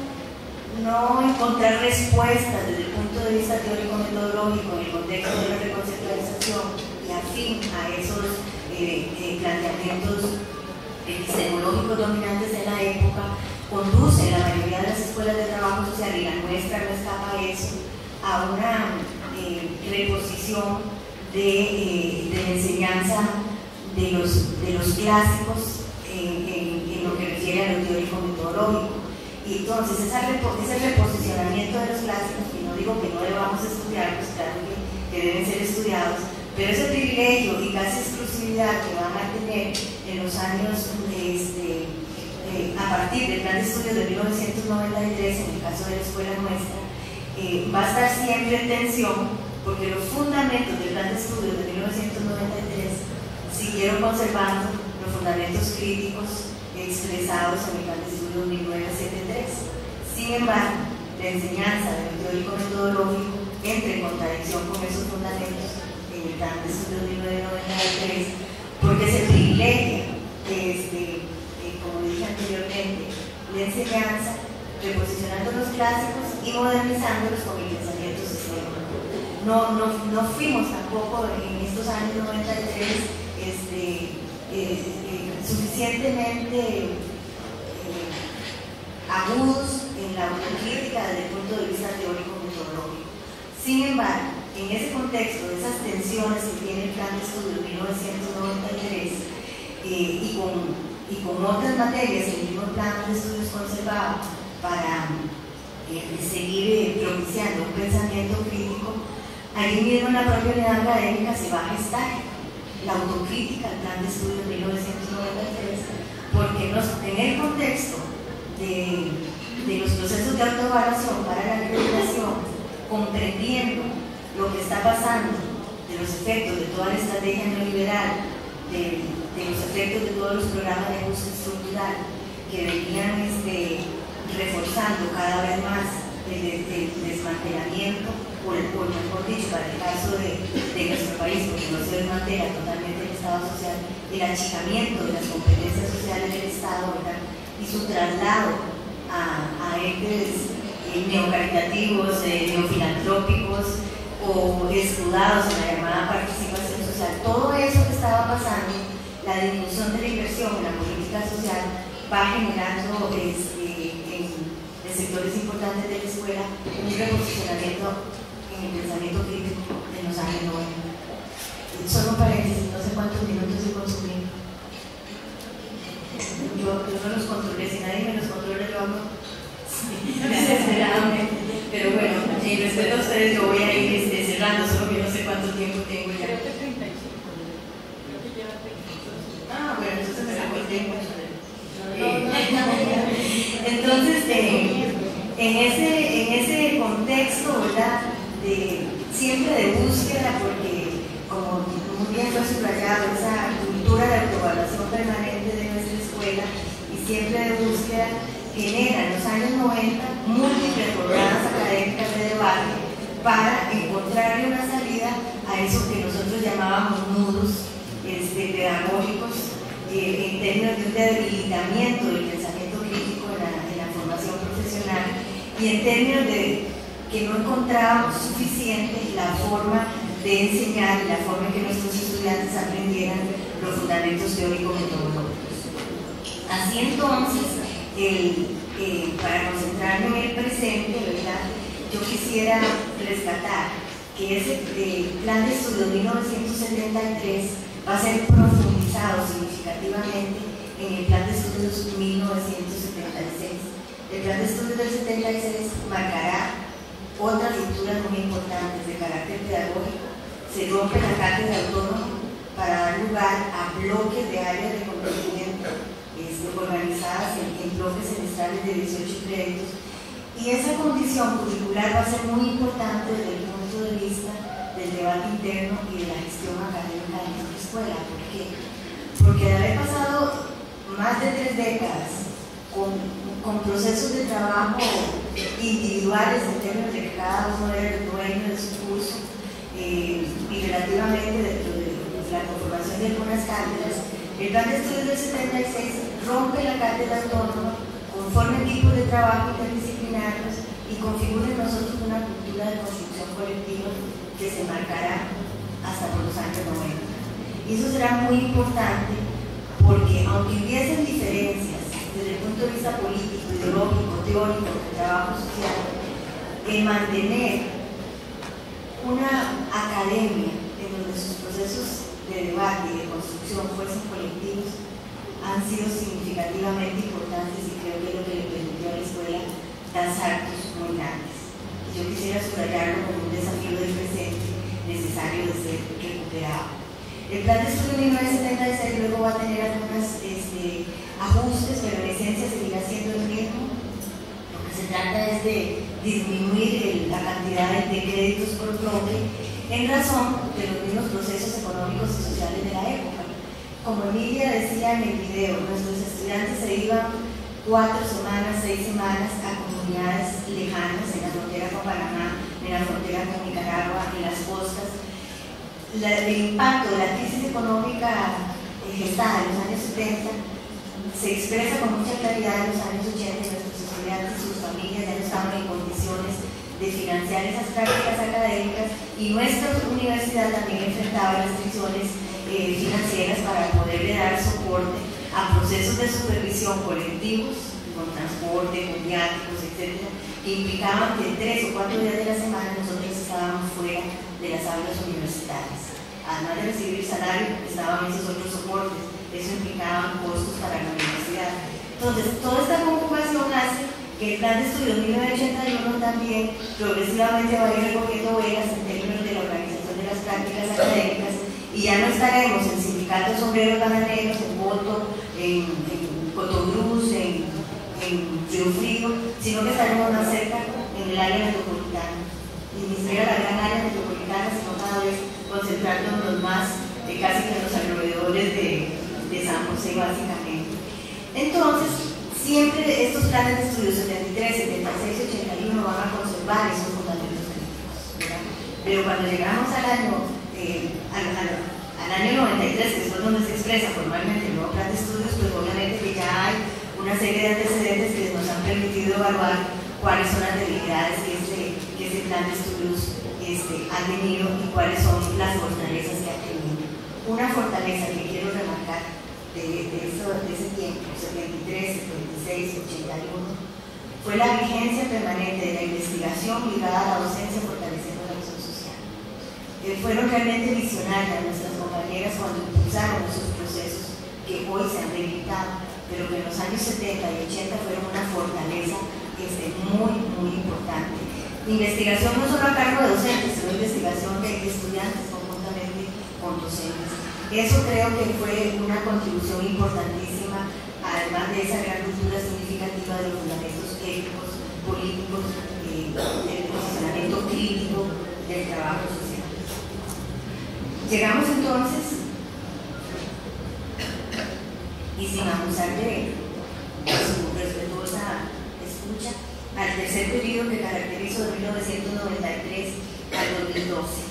no encontrar respuestas desde el punto de vista teórico-metodológico en el contexto de la reconceptualización y afín a esos eh, eh, planteamientos epistemológicos dominantes de la época, conduce en la mayoría de las escuelas de trabajo social, y la nuestra no escapa a eso, a una eh, reposición de, eh, de la enseñanza de los, de los clásicos en, en, en lo que refiere a lo teórico metodológico. Y entonces esa repo, ese reposicionamiento de los clásicos, y no digo que no debamos estudiarlos, claro que, que deben ser estudiados, pero ese privilegio y casi exclusividad que van a tener en los años este, eh, a partir del plan de estudios de mil novecientos noventa y tres, en el caso de la escuela nuestra, eh, va a estar siempre en tensión, porque los fundamentos del plan de estudios de mil novecientos noventa y tres siguieron conservando los fundamentos críticos expresados en el plan de estudios mil novecientos setenta y tres. Sin embargo, la enseñanza de lo teórico metodológico entre en contradicción con esos fundamentos en el plan de estudios de mil novecientos noventa y tres, porque se privilegia, este, eh, como dije anteriormente, la enseñanza, reposicionando los clásicos y modernizándolos con el pensamiento sistémico. No, no, no fuimos tampoco en estos años noventa y tres este, eh, eh, suficientemente eh, agudos en la autocrítica desde el punto de vista teórico-metodológico. Sin embargo, en ese contexto de esas tensiones que tiene el plan de estudio de mil novecientos noventa y tres eh, y, con, y con otras materias el mismo plan de estudios conservado para eh, seguir eh, propiciando un pensamiento crítico, allí mismo en la propia unidad académica se va a gestar la autocrítica del plan de estudio de mil novecientos noventa y tres, porque nos, en el contexto de, de los procesos de autoevaluación para la acreditación, comprendiendo lo que está pasando, de los efectos de toda la estrategia neoliberal, de, de los efectos de todos los programas de ajuste estructural que venían este, reforzando cada vez más el, el, el desmantelamiento, o, el, o mejor dicho, para el caso de, de nuestro país, porque no se desmantela totalmente el Estado social, el achicamiento de las competencias sociales del Estado, ¿verdad? Y su traslado a, a entes eh, neocaritativos, eh, neofilantrópicos o escudados en la llamada participación social. Todo eso que estaba pasando, la disminución de la inversión en la política social, va generando este, en, en sectores importantes de la escuela un reposicionamiento en el pensamiento crítico en los años noventa. Solo un paréntesis, no sé cuántos minutos he consumido. Yo, yo no los controlé, si nadie me los controla, yo hablo desesperadamente. Pero bueno, en respeto a ustedes, yo voy a ir este, cerrando, solo que no sé cuánto tiempo tengo ya. Ah, bueno, entonces me sacó el tiempo. Entonces, eh, en, ese, en ese contexto, ¿verdad? De, siempre de búsqueda, porque como muy bien fue subrayado, esa cultura de autoevaluación permanente de nuestra escuela y siempre de búsqueda, genera en los años noventa múltiples programas académicos de debate para encontrarle una salida a eso que nosotros llamábamos nudos este, pedagógicos eh, en términos de un debilitamiento del pensamiento crítico en la, en la formación profesional y en términos de que no encontrábamos suficiente la forma de enseñar y la forma en que nuestros estudiantes aprendieran los fundamentos teórico-metodológicos. Así entonces, el, eh, para concentrarme en el presente, ¿verdad? Yo quisiera rescatar que ese eh, plan de estudio de mil novecientos setenta y tres va a ser profundizado significativamente en el plan de estudios mil novecientos setenta y seis. El plan de estudios del setenta y seis marcará otras rupturas muy importantes de carácter pedagógico. Se rompe la cátedra autónoma para dar lugar a bloques de áreas de conocimiento este, organizadas en, en bloques semestrales de dieciocho créditos. Y esa condición curricular va a ser muy importante desde el punto de vista del debate interno y de la gestión académica de nuestra escuela. ¿Por qué? Porque de haber pasado más de tres décadas con, con procesos de trabajo individuales en términos de que cada uno era el dueño de su curso eh, y relativamente dentro de, de la conformación de algunas cátedras, el plan de estudios del setenta y seis rompe la cátedra autónoma, conforme tipos de trabajo interdisciplinarios y configura en nosotros una cultura de construcción colectiva que se marcará hasta por los años noventa. Y eso será muy importante porque, aunque hubiesen diferencias desde el punto de vista político, ideológico, teórico, del trabajo social, el mantener una academia en donde sus procesos de debate y de construcción fuesen colectivos han sido significativamente importantes y creo que es lo que le permitió a la escuela dar saltos muy grandes. Y yo quisiera subrayarlo como un desafío del presente necesario de ser recuperado. El plan de estudio de mil novecientos setenta y seis luego va a tener algunos este, ajustes, pero en esencia seguirá siendo el mismo. Lo que se trata es de disminuir el, la cantidad de, de créditos por bloque en razón de los mismos procesos económicos y sociales de la época. Como Emilia decía en el video, nuestros estudiantes se iban cuatro semanas, seis semanas a comunidades lejanas, en la frontera con Panamá, en la frontera con Nicaragua, en las costas. La, el impacto de la crisis económica eh, gestada en los años setenta se expresa con mucha claridad en los años ochenta. Nuestros estudiantes y sus familias ya no estaban en condiciones de financiar esas prácticas académicas, y nuestra universidad también enfrentaba restricciones eh, financieras para poderle dar soporte a procesos de supervisión colectivos, con transporte, con viáticos, etcétera, que implicaban que tres o cuatro días de la semana nosotros estábamos fuera de las aulas universitarias. Además de recibir salario, estaban esos otros soportes. Eso implicaba costos para la universidad. Entonces, toda esta conjugación hace que el plan de estudios mil novecientos ochenta y uno también progresivamente va a ir recogiendo velas en términos de la organización de las prácticas académicas, y ya no estaremos en sindicatos obreros bananeros, en Voto, en, en Cotobruz, en, en Río Frío, sino que estaremos más cerca en el área metropolitana. Y ni siquiera la gran área metropolitana, sino cada vez concentrándonos más eh, casi que en los alrededores de, de San José, básicamente. Entonces, siempre estos planes de estudios setenta y tres, setenta y seis y ochenta y uno van a conservar esos fundamentos críticos, ¿verdad? Pero cuando llegamos al año, eh, al, al, al año noventa y tres, que es donde se expresa formalmente el nuevo plan de estudios, pues obviamente que ya hay una serie de antecedentes que nos han permitido evaluar cuáles son las debilidades que este, que este plan de estudios este, ha tenido y cuáles son las fortalezas que ha tenido. Una fortaleza que quiero remarcar de, de, eso, de ese tiempo, setenta y tres, setenta y seis, ochenta y uno, fue la vigencia permanente de la investigación ligada a la docencia fortaleciendo la acción social. Eh, fueron realmente visionarias nuestras compañeras cuando impulsaron esos procesos que hoy se han debilitado, pero que en los años setenta y ochenta fueron una fortaleza este, muy, muy importante. Investigación no solo a cargo de docentes, sino investigación de estudiantes conjuntamente con docentes. Eso creo que fue una contribución importantísima, además de esa gran ruptura significativa de los fundamentos éticos, políticos, eh, del posicionamiento crítico del trabajo social. Llegamos entonces, y sin abusar de su respetuosa escucha, al tercer periodo que caracterizó de mil novecientos noventa y tres al dos mil doce.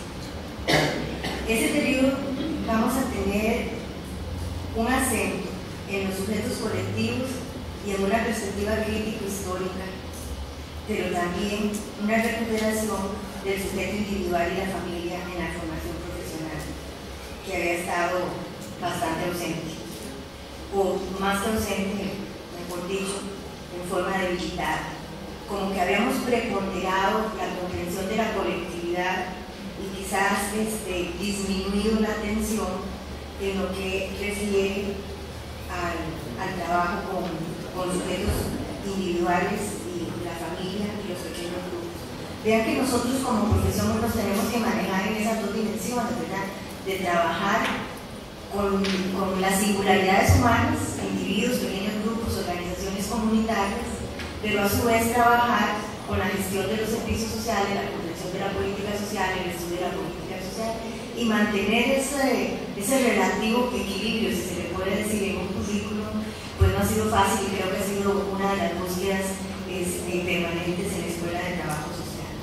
Ese periodo vamos a tener un acento en los sujetos colectivos y en una perspectiva crítico-histórica, pero también una recuperación del sujeto individual y la familia en la formación profesional, que había estado bastante ausente, o más que ausente, mejor dicho, en forma debilitada, como que habíamos preponderado la comprensión de la colectividad y quizás este, disminuido la atención en lo que refiere al, al trabajo con, con sujetos individuales y la familia y los pequeños grupos. Vean que nosotros como profesión nos tenemos que manejar en esas dos dimensiones, ¿verdad? De trabajar con, con las singularidades humanas, individuos, pequeños grupos, organizaciones comunitarias, pero a su vez trabajar con la gestión de los servicios sociales, la comprensión de la política social, el estudio de la política social, y mantener ese, ese relativo equilibrio, si se le puede decir, en un currículum, pues no ha sido fácil, y creo que ha sido una de las búsquedas este, permanentes en la Escuela de Trabajo Social.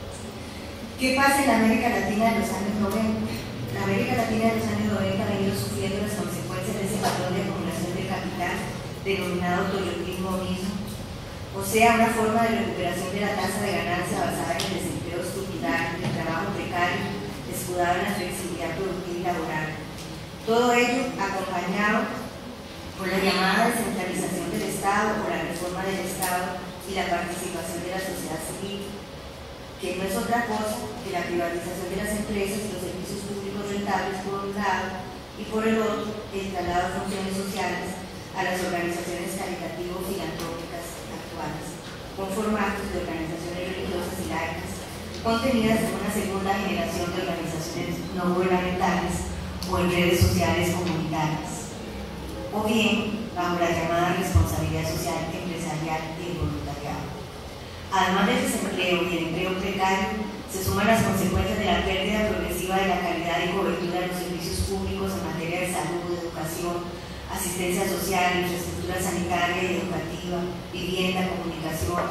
¿Qué pasa en la América Latina de los años noventa? La América Latina de los años noventa ha venido sufriendo las consecuencias de ese patrón de acumulación de capital denominado toyotismo mismo, o sea, una forma de recuperación de la tasa de ganancia basada en el desempleo estructural, el trabajo precario, escudado en la flexibilidad productiva y laboral. Todo ello acompañado por la llamada descentralización del Estado, por la reforma del Estado y la participación de la sociedad civil, que no es otra cosa que la privatización de las empresas y los servicios públicos rentables por un lado, y por el otro, el traslado de funciones sociales a las organizaciones caritativo-filantrópicas actuales, con formatos de organizaciones religiosas y laicas, contenidas en una segunda generación de organizaciones no gubernamentales o en redes sociales comunitarias, o bien bajo la llamada responsabilidad social empresarial y el voluntariado. Además del desempleo y el empleo precario, se suman las consecuencias de la pérdida progresiva de la calidad y cobertura de los servicios públicos en materia de salud, educación, asistencia social, infraestructura sanitaria y educativa, vivienda, comunicaciones,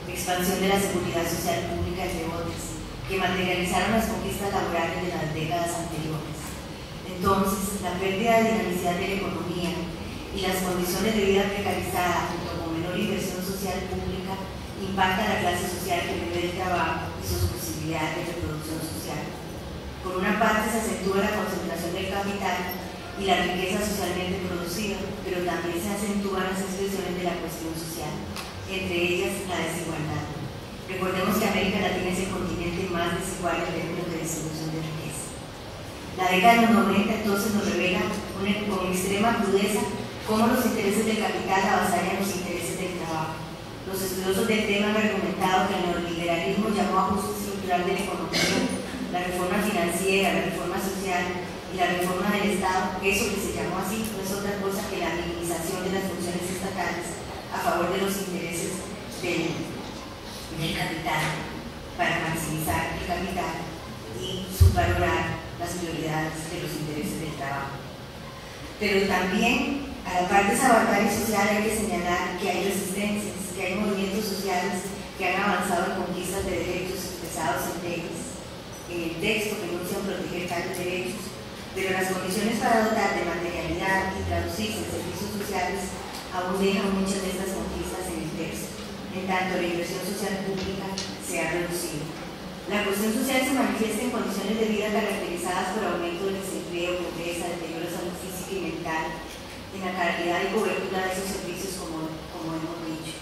expansión de la seguridad social pública, entre otras, que materializaron las conquistas laborales de las décadas anteriores. Entonces, la pérdida de dinamicidad de la economía y las condiciones de vida precarizadas, junto con menor inversión social pública, impacta a la clase social que vive del trabajo y sus posibilidades de reproducción social. Por una parte, se acentúa la concentración del capital y la riqueza socialmente producida, pero también se acentúan las expresiones de la cuestión social, entre ellas la desigualdad. Recordemos que América Latina es el continente más desigual en términos de distribución de riqueza. La década de los noventa entonces nos revela con extrema crudeza cómo los intereses del capital avasallan los intereses del trabajo. Los estudiosos del tema han argumentado que el neoliberalismo llamó a ajuste estructural de la economía, la reforma financiera, la reforma social y la reforma del Estado. Eso que se llamó así no es otra cosa que la minimización de las funciones estatales a favor de los intereses del, del capital, para maximizar el capital y subvalorar las prioridades de los intereses del trabajo. Pero también, a la par de esa barbarie social, hay que señalar que hay resistencias, que hay movimientos sociales que han avanzado en conquistas de derechos expresados en leyes, en el texto que enuncian proteger tales derechos, pero las condiciones para dotar de materialidad y traducirse en servicios sociales aún dejan muchas de estas conquistas en el texto, en tanto la inversión social pública se ha reducido. La cuestión social se manifiesta en condiciones de vida caracterizadas por aumento del desempleo, pobreza, deterioro de salud física y mental, en la calidad y cobertura de esos servicios, como, como hemos dicho.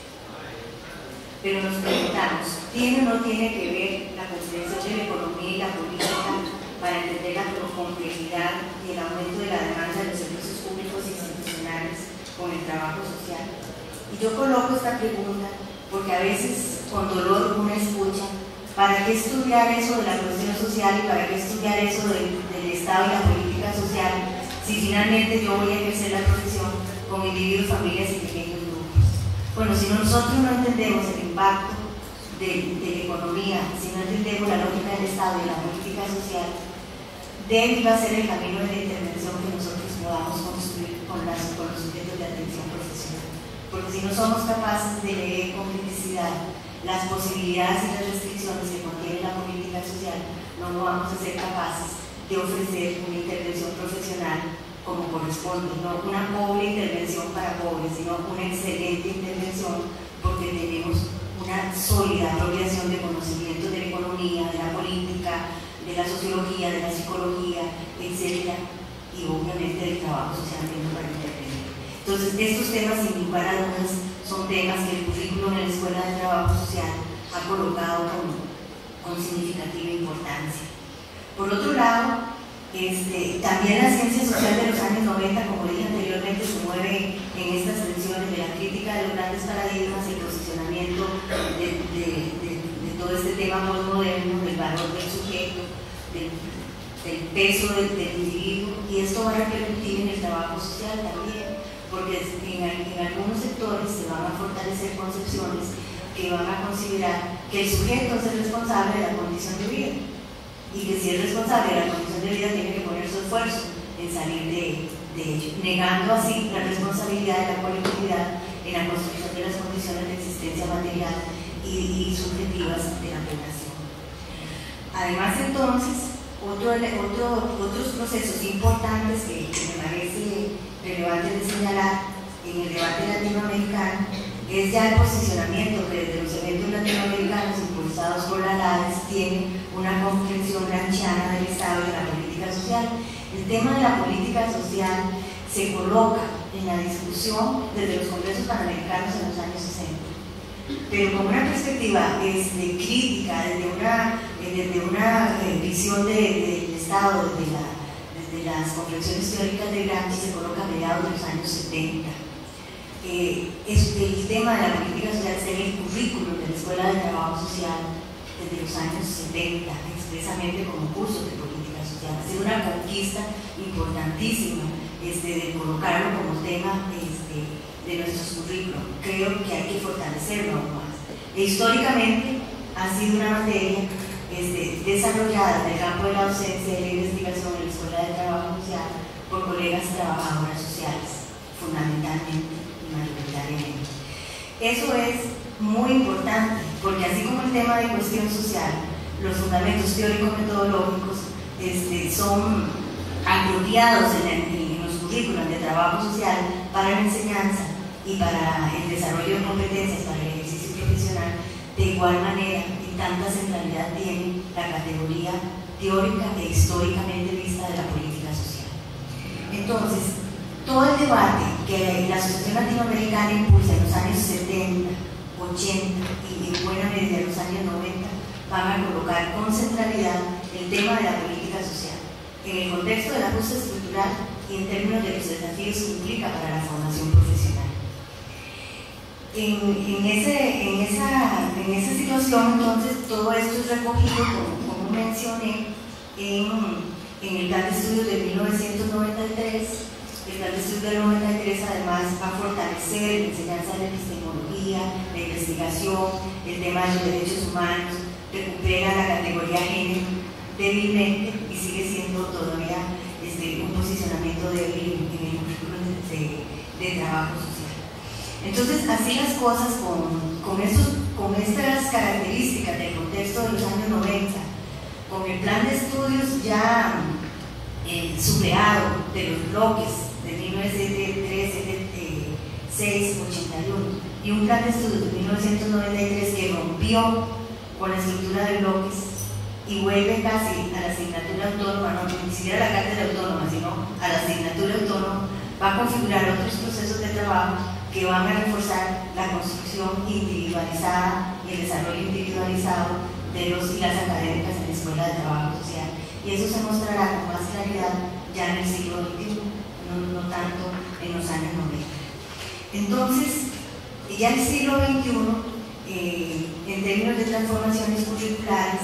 Pero nos preguntamos, ¿tiene o no tiene que ver la comprensión de la economía y la política para entender la complejidad y el aumento de la demanda de los servicios públicos e institucionales con el trabajo social? Y yo coloco esta pregunta porque a veces con dolor uno escucha, ¿para qué estudiar eso de la cuestión social y para qué estudiar eso del, del Estado y la política social si finalmente yo voy a ejercer la profesión con individuos, familias y pequeños grupos? Bueno, si nosotros no entendemos el impacto de, de la economía, si no entendemos la lógica del Estado y la política social, débil va a ser el camino de la intervención que nosotros podamos construir con, las, con los sujetos de atención profesional. Porque si no somos capaces de leer con criticidad las posibilidades y las restricciones que contiene la política social, no vamos a ser capaces de ofrecer una intervención profesional como corresponde, no una pobre intervención para pobres, sino una excelente intervención porque tenemos una sólida apropiación de conocimientos de la economía, de la política, de la sociología, de la psicología, etcétera, y obviamente del trabajo social para intervenir. Entonces, estos temas, sin lugar a dudas, son temas que el currículum en la Escuela de Trabajo Social ha colocado con, con significativa importancia. Por otro lado, este, también la ciencia social de los años noventa, como dije anteriormente, se mueve en estas tensiones de la crítica de los grandes paradigmas y el posicionamiento de, de, de, de todo este tema postmoderno, del valor del sujeto, del, del peso del, del individuo, y esto va a repercutir en el trabajo social también, porque en, en algunos sectores se van a fortalecer concepciones que van a considerar que el sujeto es el responsable de la condición de vida y que si es responsable de la condición de vida tiene que poner su esfuerzo en salir de, de ello, negando así la responsabilidad de la colectividad en la construcción de las condiciones de existencia material y, y subjetivas de la población. Además, entonces, otro, otro, otros procesos importantes que, que me parece relevante de señalar en el debate latinoamericano es ya el posicionamiento que desde los eventos latinoamericanos impulsados por la LADES tiene una comprensión gramsciana del Estado y de la política social. El tema de la política social se coloca en la discusión desde los congresos panamericanos en los años sesenta, pero con una perspectiva este, crítica, desde una, desde una eh, visión de, de, del Estado, desde, la, desde las comprensiones teóricas de Gramsci, se coloca a mediados de los años setenta. Eh, es, el tema de la política social está en el currículum de la Escuela de Trabajo Social desde los años setenta, expresamente como curso de política social. Ha sido una conquista importantísima este, de colocarlo como tema este, de nuestros currículos. Creo que hay que fortalecerlo aún más. E históricamente ha sido una materia este, desarrollada en el campo de la docencia y la investigación en la Escuela de Trabajo Social por colegas trabajadoras sociales, fundamentalmente y mayoritariamente. Eso es muy importante porque así como el tema de cuestión social, los fundamentos teórico-metodológicos este, son apropiados en, el, en los currículos de trabajo social para la enseñanza y para el desarrollo de competencias para el ejercicio profesional, de igual manera y tanta centralidad tiene la categoría teórica e históricamente vista de la política social. Entonces, todo el debate que la Asociación Latinoamericana impulsa en los años setenta, ochenta y en buena medida en los años noventa van a colocar con centralidad el tema de la política social en el contexto del ajuste estructural y en términos de los desafíos que implica para la formación profesional. En, en, ese, en, esa, en esa situación, entonces, todo esto es recogido, como, como mencioné, en, en el Plan de Estudios de mil novecientos noventa y tres. El Plan de Estudios del noventa y tres además va a fortalecer la enseñanza de la epistemología, la investigación, el tema de los derechos humanos, recupera la categoría género débilmente y sigue siendo todavía este, un posicionamiento débil en el currículo de, de trabajo social. Entonces, así las cosas con, con, estos, con estas características del contexto de los años noventa, con el plan de estudios ya eh, superado de los bloques de mil novecientos setenta y tres, setenta y seis, ochenta y uno y un plan de estudios de mil novecientos noventa y tres que rompió con la estructura de bloques y vuelve casi a la asignatura autónoma, no ni siquiera a la cátedra autónoma, sino a la asignatura autónoma, va a configurar otros procesos de trabajo que van a reforzar la construcción individualizada y el desarrollo individualizado de los y las académicas en la Escuela de Trabajo Social. Y eso se mostrará con más claridad ya en el siglo veintiuno, no, no tanto en los años noventa. Entonces, ya el siglo veintiuno, eh, en términos de transformaciones curriculares,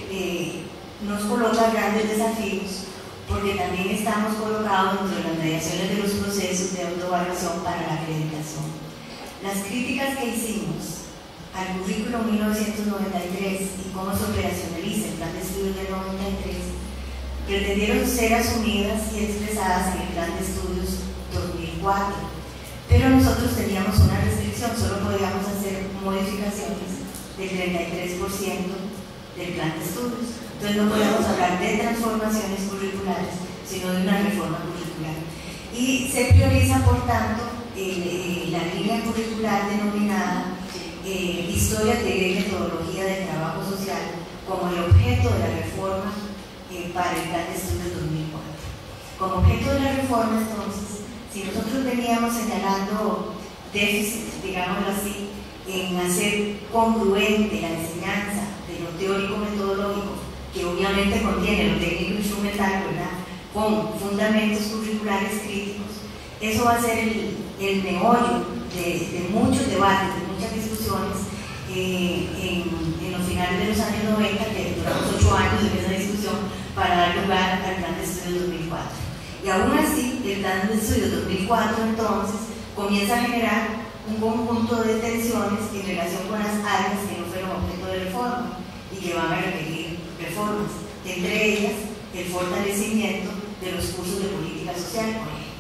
eh, nos coloca grandes desafíos, porque también estamos colocados dentro de las mediaciones de los procesos de autoevaluación para la acreditación. Las críticas que hicimos al currículo mil novecientos noventa y tres y cómo se operacionaliza el plan de estudios del noventa y tres pretendieron ser asumidas y expresadas en el plan de estudios dos mil cuatro, pero nosotros teníamos una restricción, solo podíamos hacer modificaciones del treinta y tres por ciento del plan de estudios. Entonces no podemos hablar de transformaciones curriculares, sino de una reforma curricular. Y se prioriza, por tanto, eh, la línea curricular denominada eh, Historia, Teoría y Metodología del Trabajo Social como el objeto de la reforma eh, para el plan de estudios dos mil cuatro. Como objeto de la reforma, entonces, si nosotros veníamos señalando déficit, digámoslo así, en hacer congruente la enseñanza de lo teórico-metodológico, que obviamente contiene lo técnico instrumental, ¿verdad?, con fundamentos curriculares críticos, eso va a ser el, el meollo de, de muchos debates, de muchas discusiones eh, en, en los finales de los años noventa, que duramos ocho años en esa discusión para dar lugar al plan de estudios dos mil cuatro. Y aún así, el plan de estudios dos mil cuatro entonces comienza a generar un conjunto de tensiones en relación con las áreas que no fueron objeto de reforma y que van a requerir reformas, entre ellas el fortalecimiento de los cursos de política social, por ejemplo,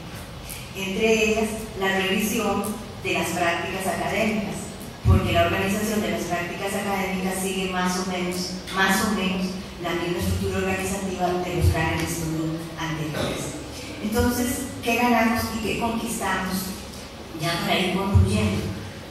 entre ellas la revisión de las prácticas académicas, porque la organización de las prácticas académicas sigue más o menos, más o menos la misma estructura organizativa de los planes de estudio anteriores. Entonces, ¿qué ganamos y qué conquistamos? Ya para ir concluyendo,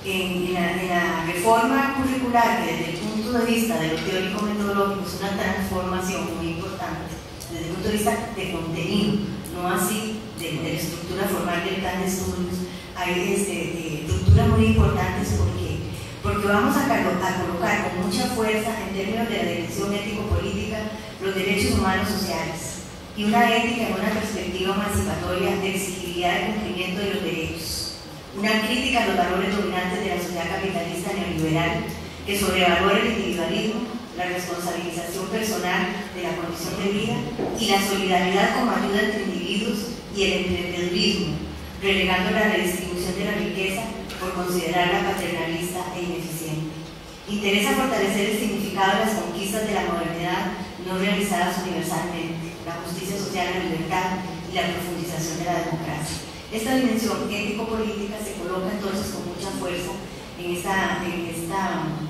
en la, en la reforma curricular, que desde el punto de vista de lo teórico-metodológico es una transformación muy importante, desde el punto de vista de contenido, no así de, de la estructura formal del plan de estudios, hay este, de, estructuras muy importantes. ¿Por qué? Porque vamos a, a colocar con mucha fuerza en términos de la dirección ético-política los derechos humanos sociales y una ética en una perspectiva emancipatoria de exigibilidad de cumplimiento de los derechos. Una crítica a los valores dominantes de la sociedad capitalista neoliberal que sobrevalora el individualismo, la responsabilización personal de la condición de vida y la solidaridad como ayuda entre individuos y el emprendedurismo, relegando la redistribución de la riqueza por considerarla paternalista e ineficiente. Interesa fortalecer el significado de las conquistas de la modernidad no realizadas universalmente, la justicia social, la libertad y la profundización de la democracia. Esta dimensión ético-política se coloca entonces con mucha fuerza en esta, en esta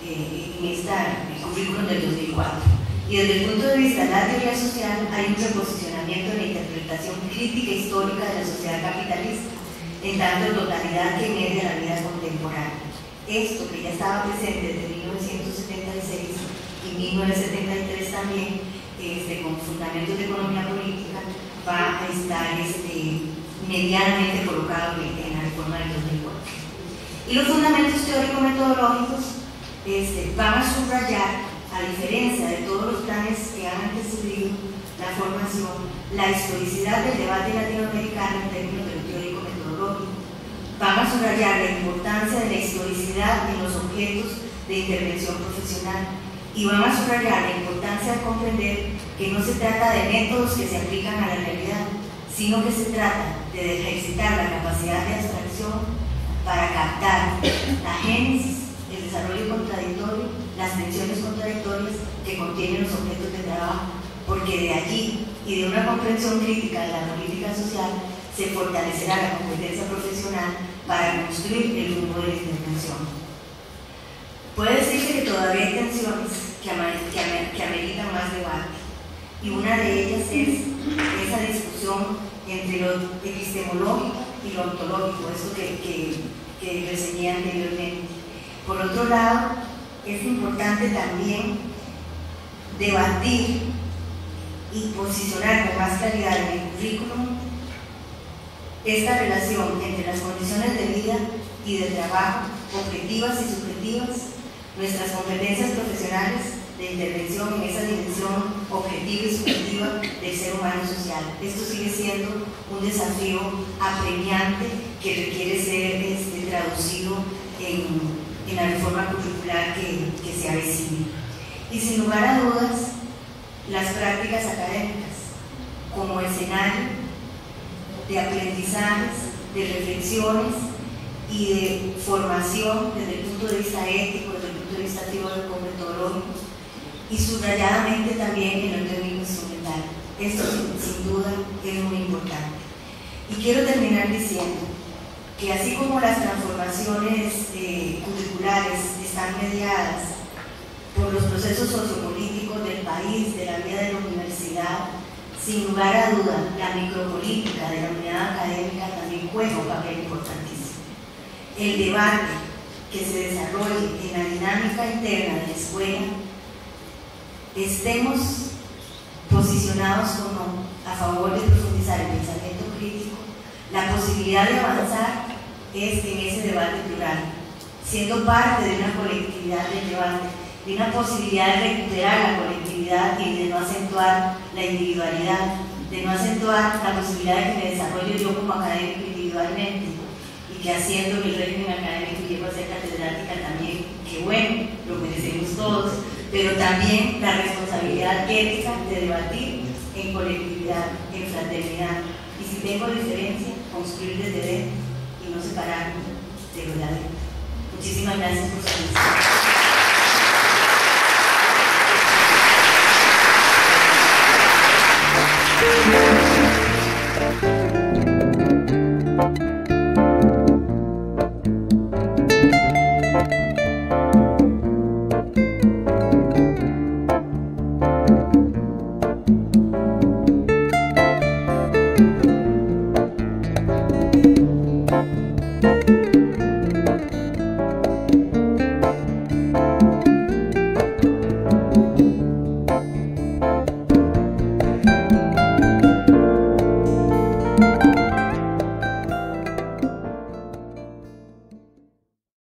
eh, en esta currículum del dos mil cuatro. Y desde el punto de vista de la teoría social hay un reposicionamiento en la interpretación crítica histórica de la sociedad capitalista, en tanto en totalidad que media la vida contemporánea. Esto, que ya estaba presente desde mil novecientos setenta y seis y mil novecientos setenta y tres también, este, con fundamentos de economía política, va a estar este, medianamente colocado en la reforma del dos mil cuatro. Y los fundamentos teórico-metodológicos este, van a subrayar, a diferencia de todos los planes que han antecedido la formación, la historicidad del debate latinoamericano en términos de lo teórico-metodológico. Van a subrayar la importancia de la historicidad en los objetos de intervención profesional y van a subrayar la importancia de comprender que no se trata de métodos que se aplican a la realidad, sino que se trata de ejercitar la capacidad de abstracción para captar la génesis, el desarrollo contradictorio, las tensiones contradictorias que contienen los objetos de trabajo, porque de allí y de una comprensión crítica de la política social se fortalecerá la competencia profesional para construir el rumbo de la intervención. Puede decirse que todavía hay tensiones que, que, que ameritan más debate, y una de ellas es esa discusión entre lo epistemológico y lo ontológico, esto que, que, que reseñé anteriormente. Por otro lado, es importante también debatir y posicionar con más claridad en el currículum esta relación entre las condiciones de vida y de trabajo, objetivas y subjetivas, nuestras competencias profesionales de intervención en esa dimensión objetiva y subjetiva del ser humano social. Esto sigue siendo un desafío apremiante que requiere ser este, traducido en en la reforma curricular que, que se avecina. Y sin lugar a dudas, las prácticas académicas como escenario de aprendizajes, de reflexiones y de formación desde el punto de vista ético, desde el punto de vista teórico, metodológico y subrayadamente también en el técnico instrumental. Esto sin, sin duda es muy importante. Y quiero terminar diciendo que así como las transformaciones eh, curriculares están mediadas por los procesos sociopolíticos del país, de la vida de la universidad, sin lugar a duda, la micropolítica de la unidad académica también juega un papel importantísimo. El debate que se desarrolle en la dinámica interna de la escuela, estemos posicionados o no a favor de profundizar el pensamiento crítico, la posibilidad de avanzar es en ese debate plural, siendo parte de una colectividad del debate, de una posibilidad de recuperar la colectividad y de no acentuar la individualidad, de no acentuar la posibilidad de que me desarrolle yo como académico individualmente y que haciendo mi régimen académico llego a ser catedrática también, que bueno, lo merecemos todos, pero también la responsabilidad ética de debatir en colectividad, en fraternidad, y si tengo diferencia, construir desde dentro y no separarnos de lo de adentro. Muchísimas gracias por su atención. Thank you.